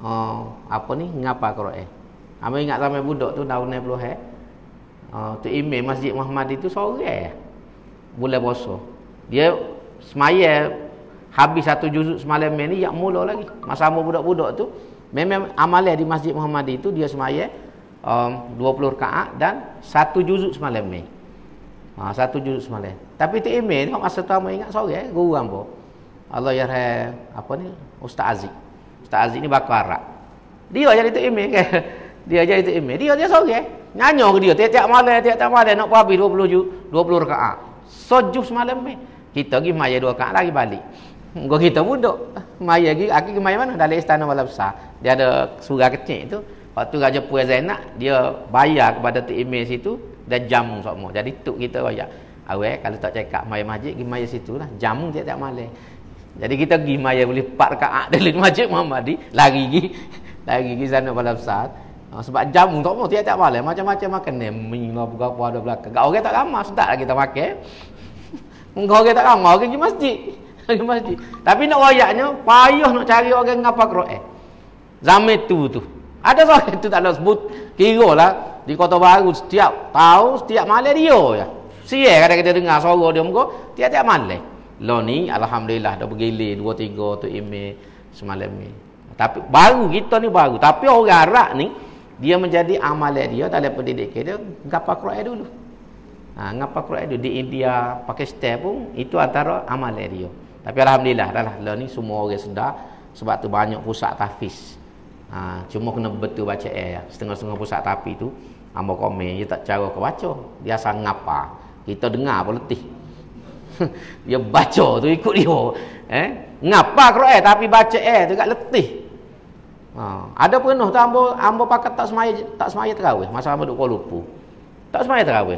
Oh, apa ni ngapa Quran. Ame ingat sampai budak tu tahun enam puluh eh. Oh, tu imam Masjid Muhammad itu sore bulan puasa. Dia semaya habis satu juzuk semalam ni yak mula lagi. Masa sama budak-budak tu memang amalan di Masjid Muhammad itu dia semaya um, dua puluh rakaat dan satu juzuk semalam ni. Ha, satu juzuk semalam. Tapi tu imam tengok masa tu ame ingat sore guru ambo. Allah yarham apa ni Ustaz Aziz. Ustaz Aziz ni bakar Arab. Dia jadi tu imam ke. Dia jadi tu imam. Dia dia sore nyanyo ke dia tiap-tiap malam tiap-tiap malam nak habis dua puluh juz dua puluh rakaat. Sejuz semalam ni. Kita pergi maya dua rakaat lagi balik. Engko kita budak. Maya lagi aki ke maya mana? Dalam istana Wala Besar. Dia ada surah kecil tu. Waktu Raja Puan Zainab dia bayar kepada tu imam situ dan jamu semua. Jadi tuk kita bayar. Awak kalau tak cakap maya masjid pergi maya situlah jamu tiap-tiap malam. Jadi kita pergi maya boleh empat rakaat dari Masjid Muhammadi, lari pergi lari pergi sana Wala Besar. Ha, sebab jamu tak mau tiap-tiap malam macam-macam makan ni mi lah berapa ada belakang. Gak orang tak ramai sedap lah kita makan. Engkau orang tak ramai orang pergi masjid. Pergi masjid. Tapi nak wayaknya payah nak cari orang ngapa Quran. Zaman tu tu. Ada seorang tu tak ada sebut kiralah di Kota Baru setiap tahu setiap malam dia ya. Sial kadang kita dengar suara dia muka tiap-tiap malam. Lo ni alhamdulillah dah bergilir dua tiga tu email semalam ni. Tapi baru kita ni baru. Tapi orang Arab ni dia menjadi amalan dia dalam pendidikan dia ngapa Quran dulu. Ha, ngapa Quran dulu di India, Pakistan pun itu antara amalan dia. Tapi alhamdulillah dah lah lo ni semua orang sedar sebab tu banyak pusat tahfiz. Ha, cuma kena betul baca ayat. Setengah-setengah pusat tahfiz tu hamba komen dia tak cara ke baca. Dia asal ngapa. Kita dengar pun letih. Dia baca tu ikut dia. Eh, ngapa Quran tapi baca ayat tu kat letih. Ha, ada penuh tu hamba hamba pakat tak semaya tak semaya tarawih masa hamba duk Kuala Lumpur. Tak semaya tarawih.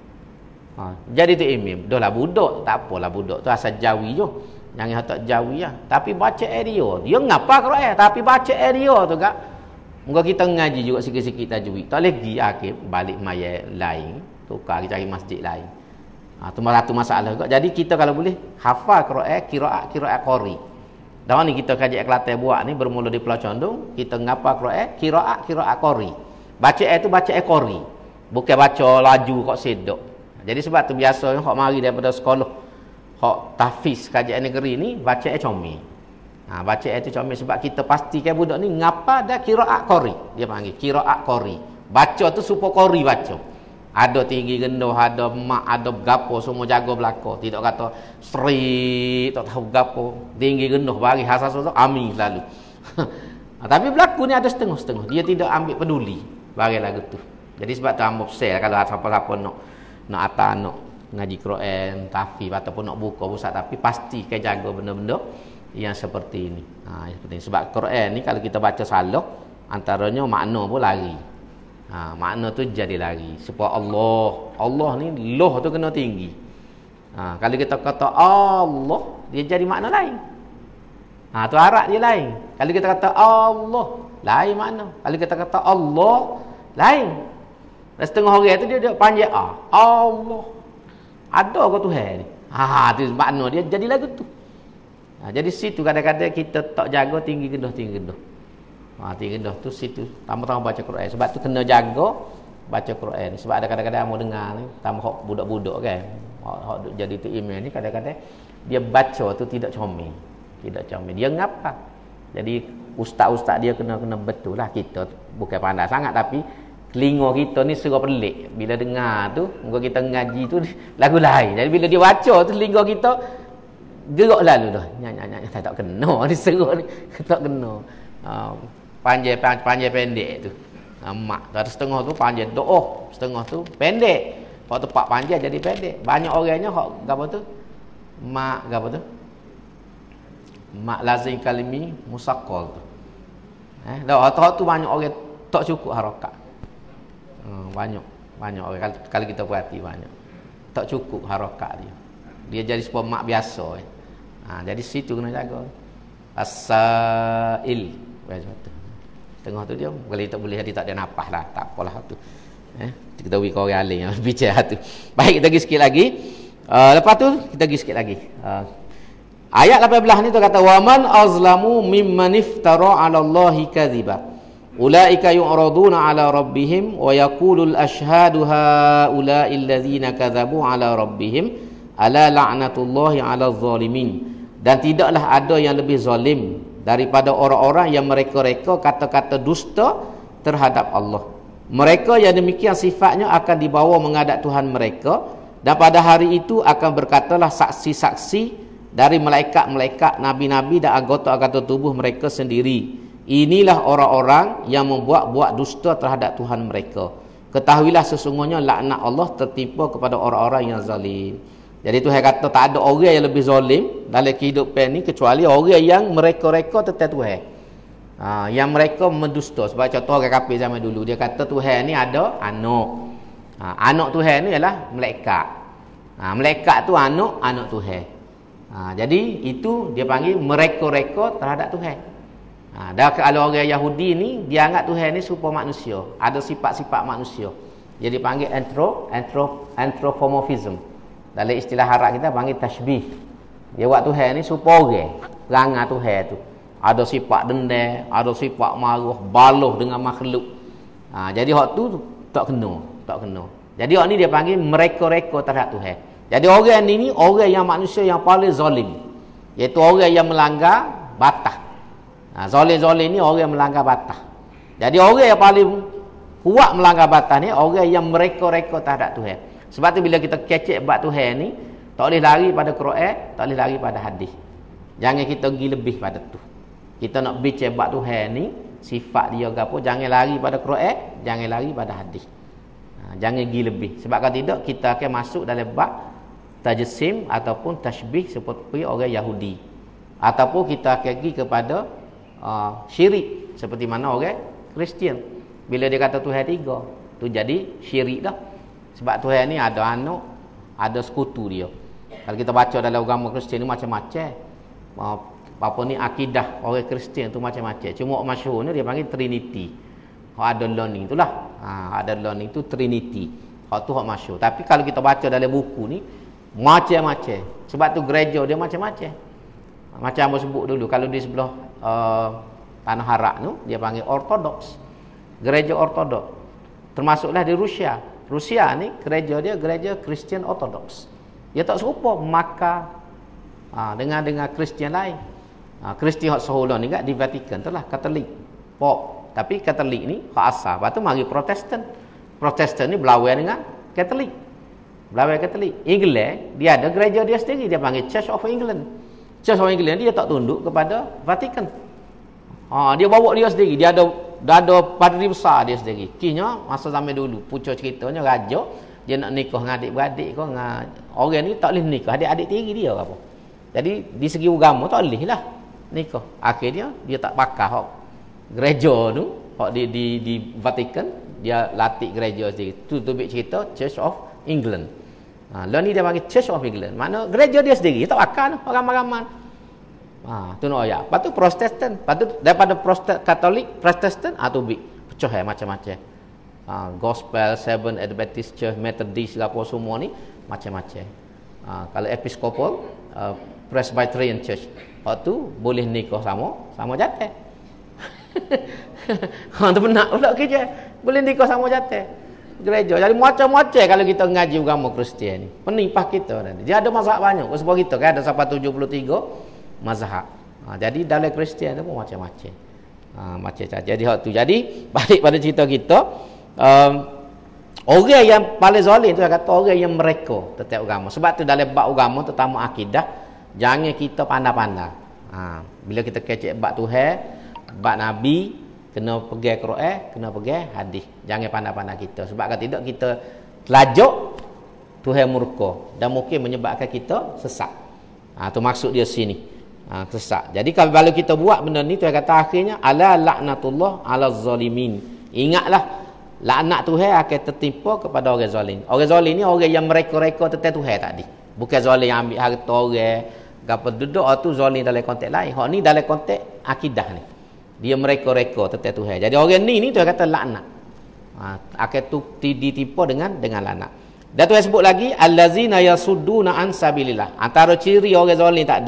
Ha, jadi tu imam. Dah lah budak, tak apalah budak tu asal Jawi je. Jangan tak Jawi lah. Tapi baca area. Dia ngapa Quran tapi baca area tu kak. Muka kita ngaji juga sikit-sikit tajwid. Tak boleh pergi akhir balik maya lain, tukar cari masjid lain. Ha, tu satu masalah juga. Jadi kita kalau boleh hafal Quran qiraat qiraat qori. Dah ni kita kaji Kelantan buat ni bermula di Pulau Condong, kita ngapa Quran qiraat qiraat qori. Baca itu baca qori. Bukan baca laju kok sedok. Jadi sebab tu biasanya hok mari daripada sekolah hok tahfiz kajian negeri ni baca comel. Ha, baca itu comel sebab kita pastikan budak ni ngapa dah qiraat qori. Dia panggil qiraat qori. Baca tu supaya qori baca. Ada tinggi rendah, ada mak, ada gapo semua jaga belaka. Tidak kata seri tak tahu gapo. Tinggi rendah bagi hasas tu amin selalu. Ha, tapi berlaku ni ada setengah-setengah. Dia tidak ambil peduli bagi lagu tu. Jadi sebab tu hamba share kalau siapa-siapa nak nak atas nak ngaji Quran, tahfiz ataupun nak buka pusat tapi pasti ke jaga benda-benda yang seperti ini. Ha, seperti ini. Sebab Quran ni kalau kita baca salah antaranya makna pun lari. Ha, makna tu jadi lari. Sebab Allah, Allah ni loh tu kena tinggi. Ha, kalau kita kata Allah, dia jadi makna lain. Ha, tu harap dia lain. Kalau kita kata Allah, lain makna. Kalau kita kata Allah, lain. Dan setengah orang tu dia, dia panjang ah. Allah. Ada ke Tuhan ni? Ha, tu makna dia jadi lagu tu. Ha, jadi situ kadang-kadang kita tak jaga tinggi gendah tinggi gendah. Ha, tinggi gendah tu situ tambah-tambah baca Quran. Sebab tu kena jaga baca Quran. Sebab ada kadang-kadang mau dengar ni tambah hok budak-budak kan. Hok, hok jadi tu imam ni kadang-kadang dia baca tu tidak comel. Tidak comel. Dia ngapa? Jadi ustaz-ustaz dia kena kena betul lah kita bukan pandai sangat tapi telinga kita ni serba pelik. Bila dengar tu, muka kita ngaji tu lagu lain. Jadi bila dia baca tu telinga kita gerak lalu dah. Nyanyi-nyanyi tak tak kena ni serba ni. Tak kena. Uh, panjang panjang pendek tu. Uh, mak ada setengah tu panjang doa, setengah tu pendek. Hak tepat panjang jadi pendek. Banyak orangnya hak apa tu? Mak apa tu? Mak lazim kalimi musaqqal tu. Eh, dah hak tu banyak orang tak cukup harakat. Hmm, banyak banyak orang kalau, kalau kita perhati banyak tak cukup harakat dia dia jadi sebuah mak biasa eh. Ha, jadi situ kena jaga as-sa'il tengah tu dia kalau tak boleh dia tak ada nafas lah tak apalah tu eh kita tahu kau orang alim yang bicara tu baik kita pergi sikit lagi uh, lepas tu kita pergi sikit lagi uh, Ayat lapan belas ni tu kata waman azlamu mimman iftara 'ala Allahi kadhiba. Ulaika yu'raduna 'ala rabbihim wa yaqulul ashhadu haula'i allazina kadzabu 'ala rabbihim ala la'natullahi 'alal zalimin. Dan tidaklah ada yang lebih zalim daripada orang-orang yang mereka-reka kata-kata dusta terhadap Allah. Mereka yang demikian sifatnya akan dibawa menghadap Tuhan mereka, dan pada hari itu akan berkatalah saksi-saksi dari malaikat-malaikat, nabi-nabi dan anggota-anggota tubuh mereka sendiri, inilah orang-orang yang membuat-buat dusta terhadap Tuhan mereka. Ketahuilah sesungguhnya laknat Allah tertimpa kepada orang-orang yang zalim. Jadi Tuhan kata tak ada orang yang lebih zalim dalam kehidupan ni kecuali orang yang mereka-reka tentang Tuhan. Ha, yang mereka mendusta. Sebab contoh orang kafir zaman dulu, dia kata Tuhan ni ada anak. Ha, anak Tuhan ni ialah malaikat. Ha, malaikat tu anak anak Tuhan. Ha, jadi itu dia panggil mereka-reka terhadap Tuhan. Ha, dan kalau orang Yahudi ni dia anggap Tuhan ni serupa manusia, ada sifat-sifat manusia. Jadi panggil antro antro anthropomorphism. Dalam istilah Arab kita panggil tashbih. Dia buat Tuhan ni serupa orang. Perangai Tuhan tu ada sifat dendam, ada sifat marah, baloh dengan makhluk. Ha, jadi hak tu tak kena, tak kena. Jadi hak ni dia panggil mereka-reka terhadap Tuhan. Jadi orang ni ni orang yang manusia yang paling zalim, iaitu orang yang melanggar batas. Ha, zalim-zalim ni orang yang melanggar batas. Jadi orang yang paling kuat melanggar batas ni orang yang mereka-reka terhadap Tuhan. Sebab tu bila kita kecek bab Tuhan ni, tak boleh lari pada Quran, tak boleh lari pada hadis. Jangan kita pergi lebih pada tu. Kita nak bincang bab Tuhan ni, sifat dia ke apa, jangan lari pada Quran, jangan lari pada hadis. Ha, jangan pergi lebih. Sebab kalau tidak kita akan masuk dalam bab tajsim ataupun tashbih seperti orang Yahudi. Ataupun kita akan pergi kepada uh, syirik seperti mana orang Kristian. Bila dia kata Tuhan tiga, tu jadi syirik dah. Sebab Tuhan ni ada anak, ada sekutu dia. Kalau kita baca dalam agama Kristian ni macam-macam. Uh, apa ni akidah orang Kristian tu macam-macam. Cuma masyhurnya dia panggil Trinity. Hak ada learning itulah. Ha, ada learning tu Trinity. Hak tu hak masyhur. Tapi kalau kita baca dalam buku ni macam-macam. Sebab tu gereja dia macam-macam. Macam apa sebut dulu, kalau di sebelah uh, tanah Arab tu dia panggil Ortodoks. Gereja Ortodoks. Termasuklah di Rusia. Rusia ni gereja dia gereja Kristian Ortodoks. Dia tak serupa Makkah ha, dengan dengan Kristian lain. Ha, Kristian hak sehola ni kat di Vatikan tu lah Katolik. Pop. Tapi Katolik ni hak asal. Lepas tu mari Protestan. Protestan ni berlawan dengan Katolik. Berlawan Katolik. England dia ada gereja dia sendiri, dia panggil Church of England. Church of England dia tak tunduk kepada Vatikan. Ha, dia bawa dia sendiri. Dia ada dah ada padri besar dia sendiri. Kisnya masa zaman dulu, pucuk ceritanya raja dia nak nikah dengan adik-beradik kau dengan orang ni tak boleh nikah, adik-adik tiri dia apa. Jadi di segi agama tak boleh lah nikah. Akhirnya dia tak pakar hak gereja tu, hak di di di Vatikan, dia latih gereja sendiri. Tu tu bik cerita Church of England. Ha, lah ni dia panggil Church of England. Mana gereja dia sendiri, dia tak pakar tu ramai-ramai. Ha, tu nak ayat. Lepas tu Protestan, lepas tu daripada Protestan Katolik, Protestan atau big pecah eh, macam-macam. Ha, Gospel, Seven Adventist Church, Methodist apa semua ni macam-macam. Ha, kalau Episcopal, uh, Presbyterian Church, hak tu boleh nikah sama sama jantan. Ha, tu benar pula kerja. Boleh nikah sama jantan. Gereja. Jadi macam-macam kalau kita ngaji agama Kristian ni. Penipah kita tadi. Dia ada mazhab banyak. Sebab kita kan ada sampai tujuh puluh tiga mazhab. Ha, jadi dalam Kristian tu pun macam-macam. Ha, macam-macam. Jadi hak tu. Jadi balik pada cerita kita, um, orang yang paling zalim tu kata orang yang mereka tentang agama. Sebab tu dalam bab agama terutama akidah, jangan kita pandai-pandai. Ha, bila kita kecek bab Tuhan, bab Nabi, kena pegang Quran, kena pegang hadis. Jangan pandai-pandai kita. Sebab kalau tidak kita lajuk Tuhan murka dan mungkin menyebabkan kita sesat. Ha, tu maksud dia sini. Ha, sesat. Jadi kalau kalau kita buat benda ni, Tuhan kata akhirnya ala laknatullah ala zalimin. Ingatlah laknat Tuhan akan tertimpa kepada orang zalim. Orang zalim ni orang yang mereka-reka tentang Tuhan tadi. Bukan zalim yang ambil harta orang, gapo duduk tu zalim dalam konteks lain. Hak ni dalam konteks akidah ni. Dia mereka-reka tentang Tuhan. Jadi orang ni ni Tuhan kata laknat. Ha, akan tu ditimpa dengan dengan laknat. Dan Tuhan sebut lagi allazina yasudduna an sabilillah. Antara ciri orang zalim tadi,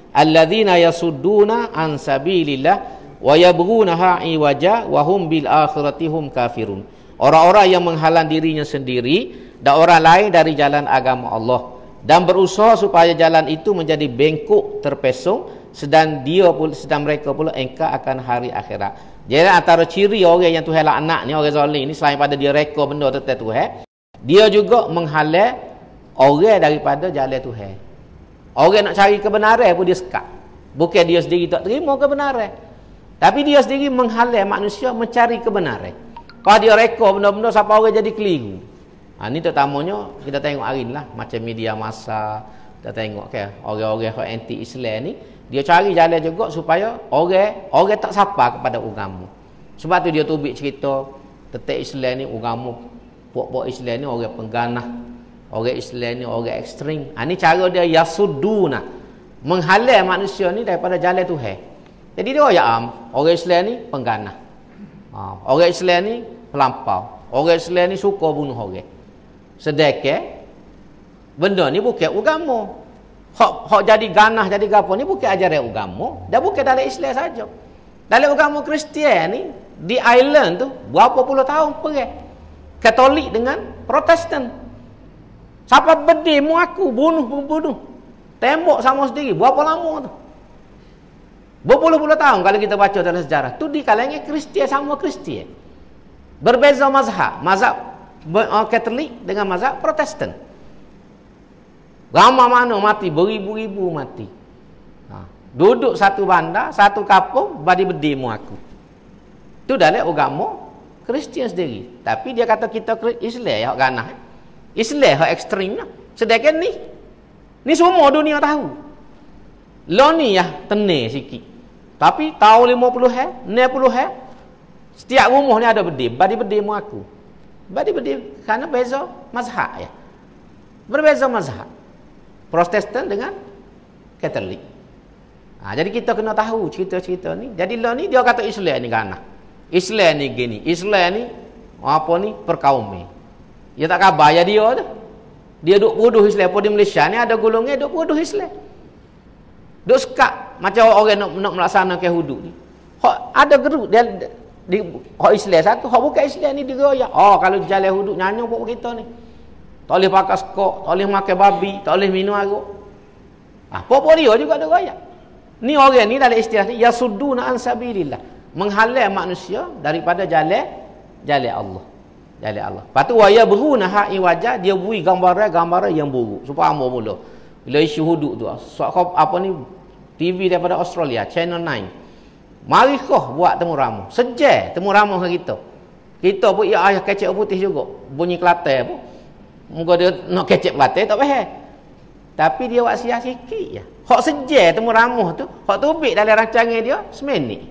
alladzina yasudduna an sabilillah wa yabghunaha iwaja wa hum bil akhirati hum kafirun. Orang-orang yang menghalang dirinya sendiri dan orang lain dari jalan agama Allah dan berusaha supaya jalan itu menjadi bengkok terpesong, sedang dia pula, sedang mereka pula engkar akan hari akhirat. Jadi antara ciri orang yang Tuhan laknat ni, orang zalim ni, selain pada dia reka benda tentang Tuhan, dia juga menghalang orang daripada jalan Tuhan. Orang nak cari kebenaran pun dia sekat. Bukan dia sendiri tak terima kebenaran, tapi dia sendiri menghalang manusia mencari kebenaran. Kalau dia reka benda-benda sampai orang jadi keliru. Ha, ni terutamanya kita tengok hari ni lah, macam media massa, kita tengok ke orang-orang yang anti Islam ni, dia cari jalan juga supaya orang orang tak sapa kepada agama. Sebab tu dia tubik cerita tentang Islam ni, agama puak-puak Islam ni orang pengganah, orang Islam ni orang ekstrim. Ha, ni cara dia yasuduna, menghalang manusia ni daripada jalan Tuhan. Jadi dia ya am, orang Islam ni pengganah. Ha, orang Islam ni pelampau, orang Islam ni suka bunuh orang. Sedekah benda ni bukan agama. Hak hak jadi ganah jadi gapo ni bukan ajaran agama, dan bukan dalam Islam saja. Dalam agama Kristian ni di Ireland tu berapa puluh tahun perang Katolik dengan Protestan. Siapa berdemo aku bunuh bunuh. Tembok sama sendiri berapa lama tu? Berpuluh-puluh tahun kalau kita baca dalam sejarah. Tu di kalangan Kristian sama Kristian. Berbeza mazhab, mazhab Katolik dengan mazhab Protestan. Ramai mana mati, beribu-ribu mati. Ha. Duduk satu bandar, satu kampung, badi berdemo aku. Itu dalam agama Kristian sendiri. Tapi dia kata kita Islam yang ganah. Islam yang ekstrim. Sedangkan ni, ni semua dunia tahu. Lo ni ya tenir sikit. Tapi tahun lima puluh he, enam puluh he, setiap rumah ni ada berdemo, badi berdemo aku. Badi berdemo kerana beza mazhab ya. Berbeza mazhab. Protestan dengan Katolik. Ha, jadi kita kena tahu cerita-cerita ni. Jadi lo ni dia kata Islam ni ganah. Islam ni gini, Islam ni apa ni perkaumi. Dia tak khabar ya dia tu. Dia duk bodoh Islam pun di Malaysia ni ada golongan duk bodoh Islam. Duk sekat macam orang nak, nak melaksanakan hudud ni. Hak ada geruk dia di hak Islam satu, hak bukan Islam ni digoyak. Oh kalau jalan hudud nyanyi buat kita ni. Tak boleh pakai skok, tak boleh makan babi, tak boleh minum arak. Ah, pokok dia juga ada goyak. Ni orang ni dalam istilah ni yasudduna an sabilillah, menghalang manusia daripada jalan jalan Allah. Jalan Allah. Patu waya beruna ha iwaja, dia bui gambaran-gambaran yang buruk. Supaya ambo mula. Bila isu hudud tu, so, apa ni T V daripada Australia, Channel nine. Mari kau buat temu ramu. Sejar temu ramu dengan kita. Kita pun ya ayah kecek putih juga. Bunyi Kelantan pun. Muka dia nak kecek Kelantan tak faham. Tapi dia buat sia sikit je. Hak sejar temu ramu tu, hak tubik dalam rancangan dia seminit.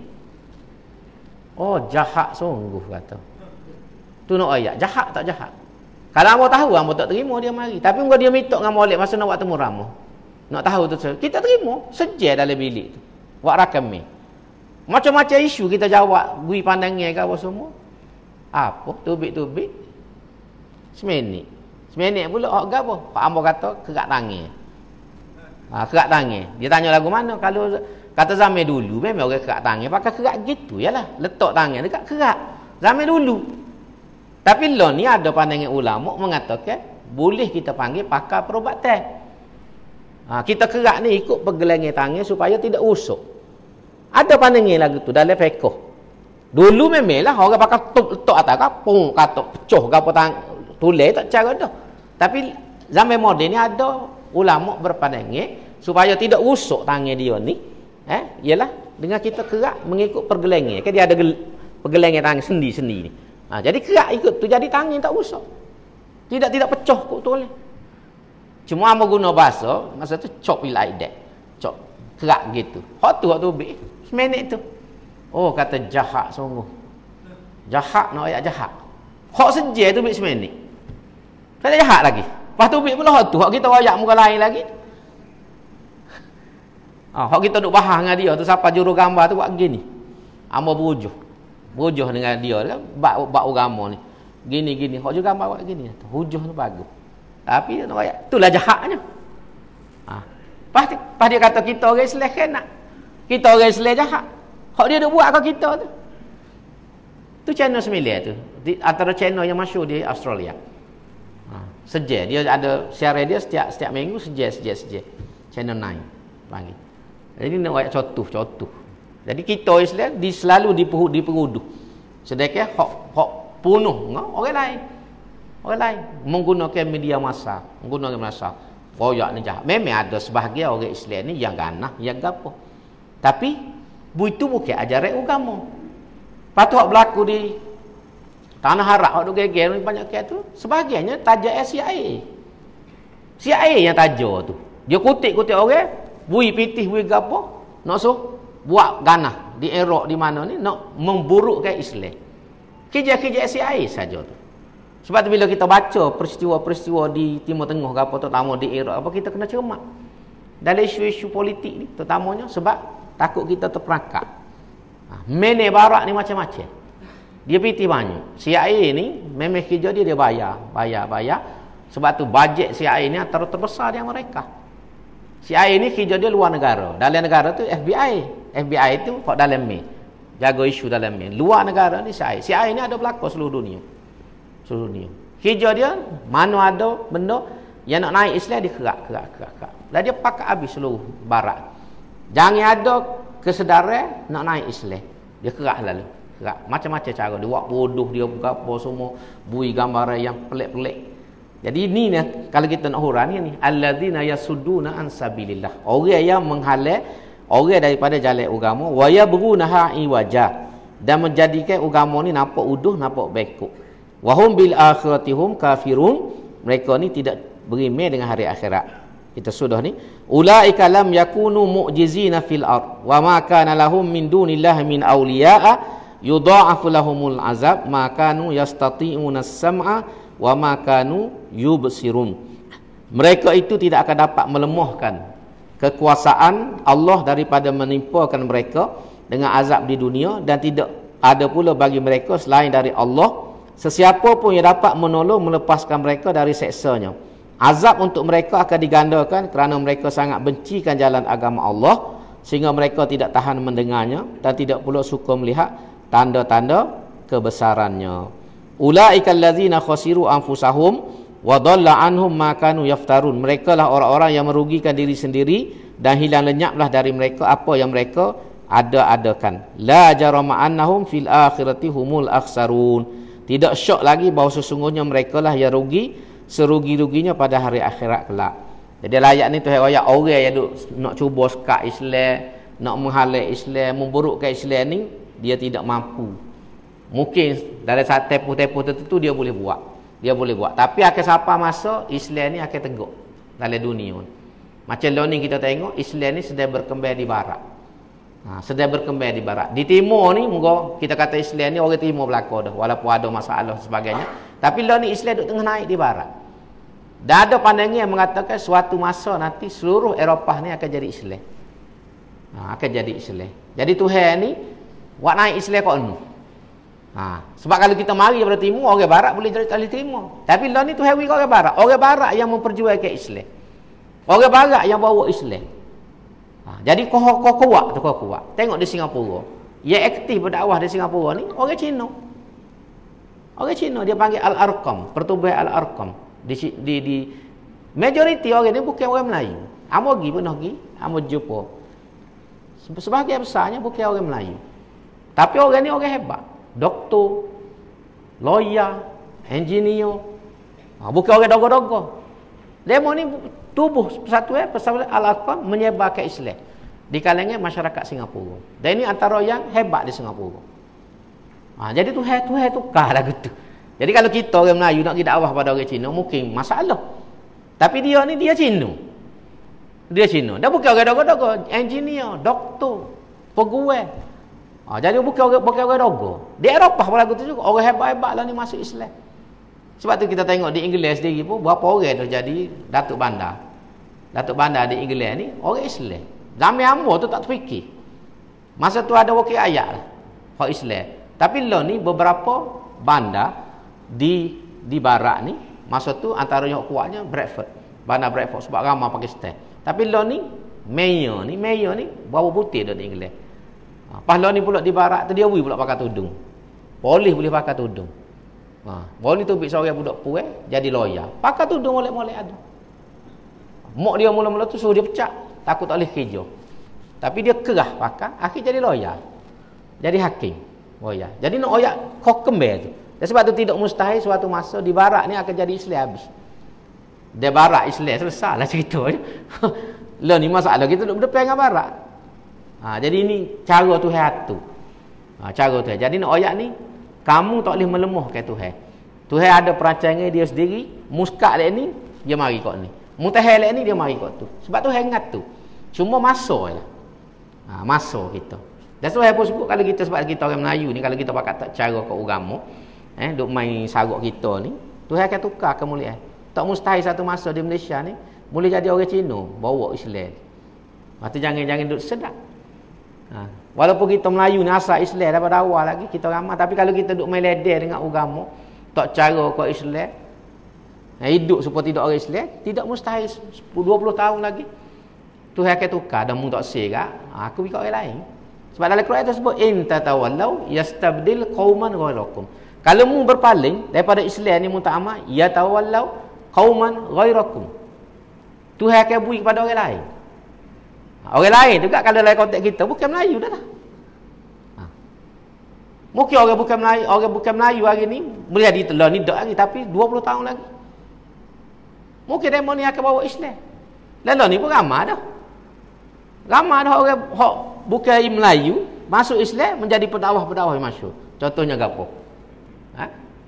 Oh, jahat sungguh kata. Tu nak ayat, jahat tak jahat. Kalau hangpa tahu hangpa tak terima dia mari. Tapi muka dia minta dengan molek masa nak buat temu ramu. Nak tahu tu kita terima, sejar dalam bilik tu. Buat rakam ni. Macam-macam isu kita jawab, beri pandangan ke apa semua. Apa? Tubik-tubik. Seminit. Seminit pula hak gapo? Pak Ambo kata kerak tangan. Ha, kerak tangan. Dia tanya lagu mana? Kalau kata zaman dulu memang orang kerak tangan pakai kerak gitu yalah. Letak tangan dekat kerak. Zaman dulu. Tapi lo ni ada pandangan ulama mengatakan boleh kita panggil pakar perubatan. Ha, kita kerak ni ikut pergelangan tangan supaya tidak usuk. Ada pandangan lagu tu dalam fiqh. Dulu memanglah orang pakai letak atas kapung, kata pecoh gapo tang tulis tak cara dah. Tapi zaman moden ni ada ulama berpandangan supaya tidak usuk tangan dia ni, eh, ialah dengan kita kerak mengikut pergelangan. Kan dia ada pergelangan tangan sendi-sendi ni. Ha, jadi kerak ikut tu jadi tangan tak usuk. Tidak tidak pecah kok tulis. Cuma amo guna bahasa masa tu chop like that. Chop kerak gitu. Hak tu hak tu bi seminit tu. Oh kata jahat sungguh. Jahat nak ayat jahat. Hak seje tu bi seminit. Kata jahat lagi. Lepas tu bi pula hak tu hak kita ayat muka lain lagi. Ah, hak kita duk bahas dengan dia tu siapa juru gambar tu buat gini. Amo berujuh. Berujuh dengan dia kan bab bab agama ni. Gini-gini hak juru gambar buat gini. Hujah tu bagus. Tapi nak ayat itulah jahatnya. Ah. Ha. Pas, pas dia kata kita orang Islam kena. Kita orang Islam jahat. Hak dia dah buat kat kita tu. Tu channel sembilan tu. Di, antara channel yang masyhur di Australia. Ha, sejak dia ada siaran dia setiap setiap minggu sejak sejak sejak. Channel sembilan panggil. Jadi nak buat contoh-contoh. Jadi kita Islam di selalu diperu diperuduh. Sedekah hak hak punuh ngah orang lain. Orang lain menggunakan media massa, menggunakan massa. Royak ni jahat. Memang ada sebahagian orang Islam ni yang ganah, yang gapo. Tapi bu itu bukan ajaran agama. Patut berlaku di tanah Arab hak duk geger ni banyak ke tu. Sebahagiannya tajak C I A. C I A yang tajak tu. Dia kutip-kutip orang, bui pitih bui gapo, nak so buat ganah di Iraq di mana ni nak memburukkan Islam. Kerja-kerja C I A saja tu. Sebab tu bila kita baca peristiwa-peristiwa di Timur Tengah apa terutama di Iraq apa kita kena cermat dalam isu-isu politik ni terutamanya sebab takut kita terperangkap. Ha, mene barak ni macam-macam. Dia pitih banyak. C I A ni memang kerja dia dia bayar, bayar, bayar. Sebab tu bajet C I A ni antara terbesar di mereka. C I A ni kerja dia luar negara. Dalam negara tu F B I. F B I tu hak dalam ni. Jaga isu dalam ni. Luar negara ni C I A. C I A ni ada berlaku seluruh dunia. Seluruh dunia. Kerja dia mana ada benda yang nak naik Islam dia kerak, kerak, kerak, kerak. Dan dia pakai habis seluruh barat. Jangan ada kesedaran nak naik Islam. Dia kerak lalu. Kerak. Macam-macam cara. Dia buat bodoh dia buka apa semua. Bui gambaran yang pelik-pelik. Jadi ni ni kalau kita nak huraikan ni alladzina yasudduna an sabilillah. Orang yang menghalang orang daripada jalan agama wa yabghunaha iwaja dan menjadikan agama ni nampak uduh, nampak bekok. Wa hum bil akhiratihum kafirun. Mereka ni tidak beriman dengan hari akhirat. Kita sudah ni ulaika lam yakunu mu'jizina fil ard wa ma kana lahum min dunillahi min awliya'a yudha'afu lahumul azab ma kanu yastati'una as-sam'a wa ma kanu yubsirun. Mereka itu tidak akan dapat melemahkan kekuasaan Allah daripada menimpakan mereka dengan azab di dunia, dan tidak ada pula bagi mereka selain dari Allah sesiapa pun yang dapat menolong melepaskan mereka dari seksanya. Azab untuk mereka akan digandakan kerana mereka sangat bencikan jalan agama Allah sehingga mereka tidak tahan mendengarnya dan tidak pula suka melihat tanda-tanda kebesarannya. Ulaika allazina khasiru anfusahum wa dhalla anhum ma kanu yaftarun. Mereka lah orang-orang yang merugikan diri sendiri dan hilang lenyaplah dari mereka apa yang mereka ada-adakan. La jarama annahum fil akhirati humul akhsarun. Tidak syok lagi bahawa sesungguhnya mereka lah yang rugi serugi-ruginya pada hari akhirat kelak. Jadi ayat ni tu ayat orang yang duk nak cuba sekat Islam, nak menghalang Islam, memburukkan Islam ni, dia tidak mampu. Mungkin dari saat tempoh-tempoh tertentu dia boleh buat. Dia boleh buat. Tapi akan sampai masa Islam ni akan tegak dalam dunia. Macam lah ni kita tengok Islam ni sedang berkembang di barat. Ha, sedang berkembang di barat. Di timur ni moga kita kata Islam ni orang timur belaka dah walaupun ada masalah sebagainya. Tapi lah ni Islam duk tengah naik di barat. Dan ada pandangan yang mengatakan suatu masa nanti seluruh Eropah ni akan jadi Islam. Ha, akan jadi Islam. Jadi Tuhan ni buat naik Islam kat ni. Ha, sebab kalau kita mari daripada timur, orang barat boleh jadi dari timur. Tapi lah ni Tuhan wika orang barat. Orang barat yang memperjuangkan Islam. Orang barat yang bawa Islam. Ha, jadi kau kau kuat tu kau kuat. Tengok di Singapura. Yang aktif berdakwah di Singapura ni orang Cina. Orang Cina dia panggil Al-Arqam, pertubuhan Al-Arqam. Di di di majoriti orang ni bukan orang Melayu. Amo pergi pernah pergi, amo jumpa. Sebahagian besarnya bukan orang Melayu. Tapi orang ni orang hebat. Doktor, lawyer, engineer. Ha, bukan orang dogo-dogo. Demo ni tubuh persatuan persatuan Al-Arqam menyebarkan Islam di kalangan masyarakat Singapura. Dan ini antara yang hebat di Singapura. Ha, jadi Tuhan Tuhan tukar lah gitu. Jadi kalau kita orang Melayu nak pergi dakwah pada orang Cina mungkin masalah. Tapi dia ni dia Cina. Dia Cina. Dia bukan orang dogo-dogo, engineer, doktor, pegawai. Ha, jadi bukan orang bukan orang dogo. Di Eropah pun lagu tu juga orang hebat-hebat lah ni masuk Islam. Sebab tu kita tengok di Inggeris sendiri pun berapa orang tu jadi Datuk Bandar. Datuk Bandar di Inggeris ni orang Islam. Zaman Amor tu tak terfikir. Masa tu ada wakil ayat lah, hak Islam. Tapi lah ni beberapa bandar di di barat ni masa tu antaranya kuatnya Bradford. Bandar Bradford sebab ramai Pakistan. Tapi lah ni Mayor ni, mayor ni bawah putih dah di England. Ha, pahlawan ni pula di barat tu dia boleh pula pakai tudung. Polis boleh pakai tudung. Ha, boleh tu bik seorang budak puai jadi lawyer. Pakai tudung molek-molek ada. Mak dia mula-mula tu suruh dia pecah, takut tak boleh kerja. Tapi dia kerah pakai, akhir jadi lawyer. Jadi hakim. Oh ya. Jadi nak oyak hukum tu. Dan sebab tu tidak mustahil suatu masa di barat ni akan jadi Islam habis. Dia barat Islam selesailah cerita je. Lah ni masalah kita duduk depan dengan barat. Ha, jadi ini cara Tuhan tu. Ha, cara Tuhan. Jadi nak oyak ni kamu tak boleh melemahkan Tuhan. Tuhan ada perancangan dia sendiri, muskat lek ni dia mari kau ni. Mutahil lek ni dia mari kau tu. Sebab Tuhan ingat tu. Cuma masa je. Ha, masa kita. Dan sebab apa sebut kalau kita sebab kita orang Melayu ni kalau kita pakai tak cara ke agama, eh duk main saruk kita ni, Tuhan akan tukar kemuliaan. Tak mustahil satu masa di Malaysia ni boleh jadi orang Cina bawa Islam. Lepas tu jangan-jangan duduk sedap. Ha. Walaupun kita Melayu ni asal Islam daripada awal lagi kita ramah, tapi kalau kita duduk main ledeh dengan agama, tak cara ke Islam, eh, hidup seperti tidak orang Islam, tidak mustahil sepuluh dua puluh tahun lagi Tuhan akan tukar dan mu tak serak, ha, aku ikut orang lain. Sebab dalam Quran itu sebut in tatawallau yastabdil qauman ghairakum. Kalau mu berpaling daripada Islam ni mu tak amat, ya tawallau qauman ghairakum. Tuhan akan beri kepada orang lain. Orang lain juga kalau dalam konteks kita bukan Melayu dah lah. Ha. Mungkin orang bukan Melayu, orang bukan Melayu hari ni boleh jadi telah ni dak lagi tapi dua puluh tahun lagi. Mungkin demo ni akan bawa Islam. Lalu ni pun ramai dah. Ramai dah orang hok bukan Melayu masuk Islam menjadi pendakwah-pendakwah yang masyhur. Contohnya gapo? Ha?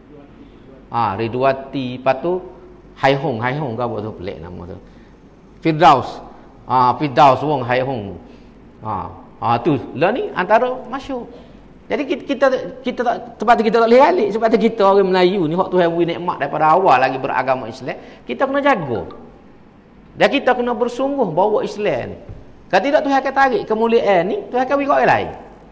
Ah, Ridwati, lepas tu Hai Hong, Hai Hong gapo tu pelik nama tu. Firdaus. Ah, Firdaus wong Hai Hong. Ah, ah tu. Lah ni antara masyhur. Jadi kita kita, kita tak sebab tu kita tak boleh balik sebab tu kita orang Melayu ni hak Tuhan beri nikmat daripada awal lagi beragama Islam, kita kena jaga. Dan kita kena bersungguh bawa Islam ni. Kalau tidak Tuhan akan tarik kemuliaan ni, Tuhan akan beri orang lain.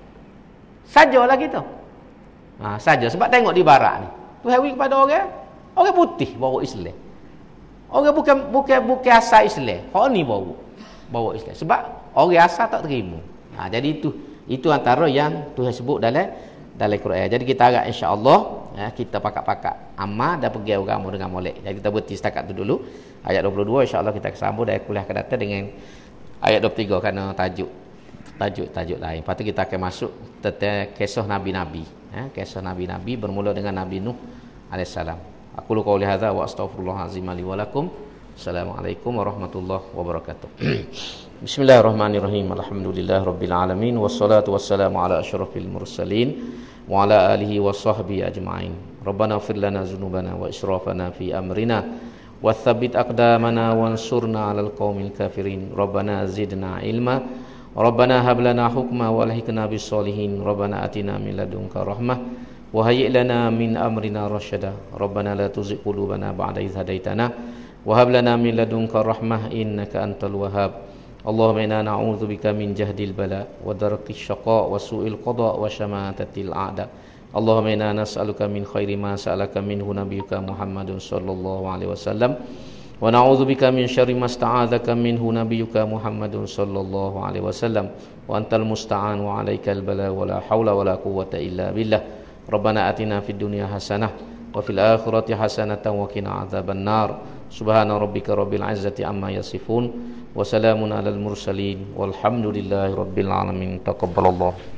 Sajalah kita. Ha, saja sebab tengok di barat ni. Tuhan beri kepada orang orang putih bawa Islam. Orang bukan bukan bukan asal Islam. Hak ni bawa bawa Islam. Sebab orang asal tak terima. Ha, jadi itu itu antara yang Tuhan sebut dalam dalam Quran. Jadi kita harap insya-Allah ya, kita pakak-pakak amal dan pergi agama dengan molek. Jadi kita berhenti setakat tu dulu. Ayat dua puluh dua insya-Allah kita akan sambung dan kuliah akan datang dengan ayat dua puluh tiga kerana tajuk tajuk-tajuk lain. Lepas tu kita akan masuk tentang kisah nabi-nabi. Ya, kisah nabi-nabi bermula dengan Nabi Nuh alaihissalam. Aku lu qauli hadza wa astaghfirullahalazim li wa lakum. Assalamualaikum warahmatullahi wabarakatuh. Bismillahirrahmanirrahim. Alhamdulillahirabbil alamin wassalatu wassalamu ala asyrafil mursalin wa ala alihi washabbihi ajmain. Rabbana ighfir lana dzunubana wa israfana fi amrina wa tsabbit aqdamana wansurna 'alal qaumil kafirin. Rabbana zidna ilma. Rabbana hab lana hukma wa alhiqna bis solihin. Rabbana atina min ladunka rahmah wa hayyi' lana min amrina rasyada. Rabbana la tuzigh qulubana ba'da idh hadaitana wa hab lana min ladunka rahmah innaka antal wahhab. Allahumma inna na'udzubika min jahdil bala wa darkish syaqa wa su'il qada wa syamatatil a'da. Allahumma inna nas'aluka min khairi ma sa'alaka minhu nabiyyuka Muhammadun sallallahu alaihi wasallam wa na'udzubika min syarri ma sta'adzaka minhu nabiyyuka Muhammadun sallallahu alaihi wasallam wa antal musta'an wa 'alaikal bala wa la haula wa la quwwata illa billah. Rabbana atina fid dunya hasanah wa fil akhirati hasanatan wa qina adzabannar. Subhana rabbika rabbil izzati amma yasifun wa salamun alal mursalin walhamdulillahi rabbil alamin. Taqabbalallah.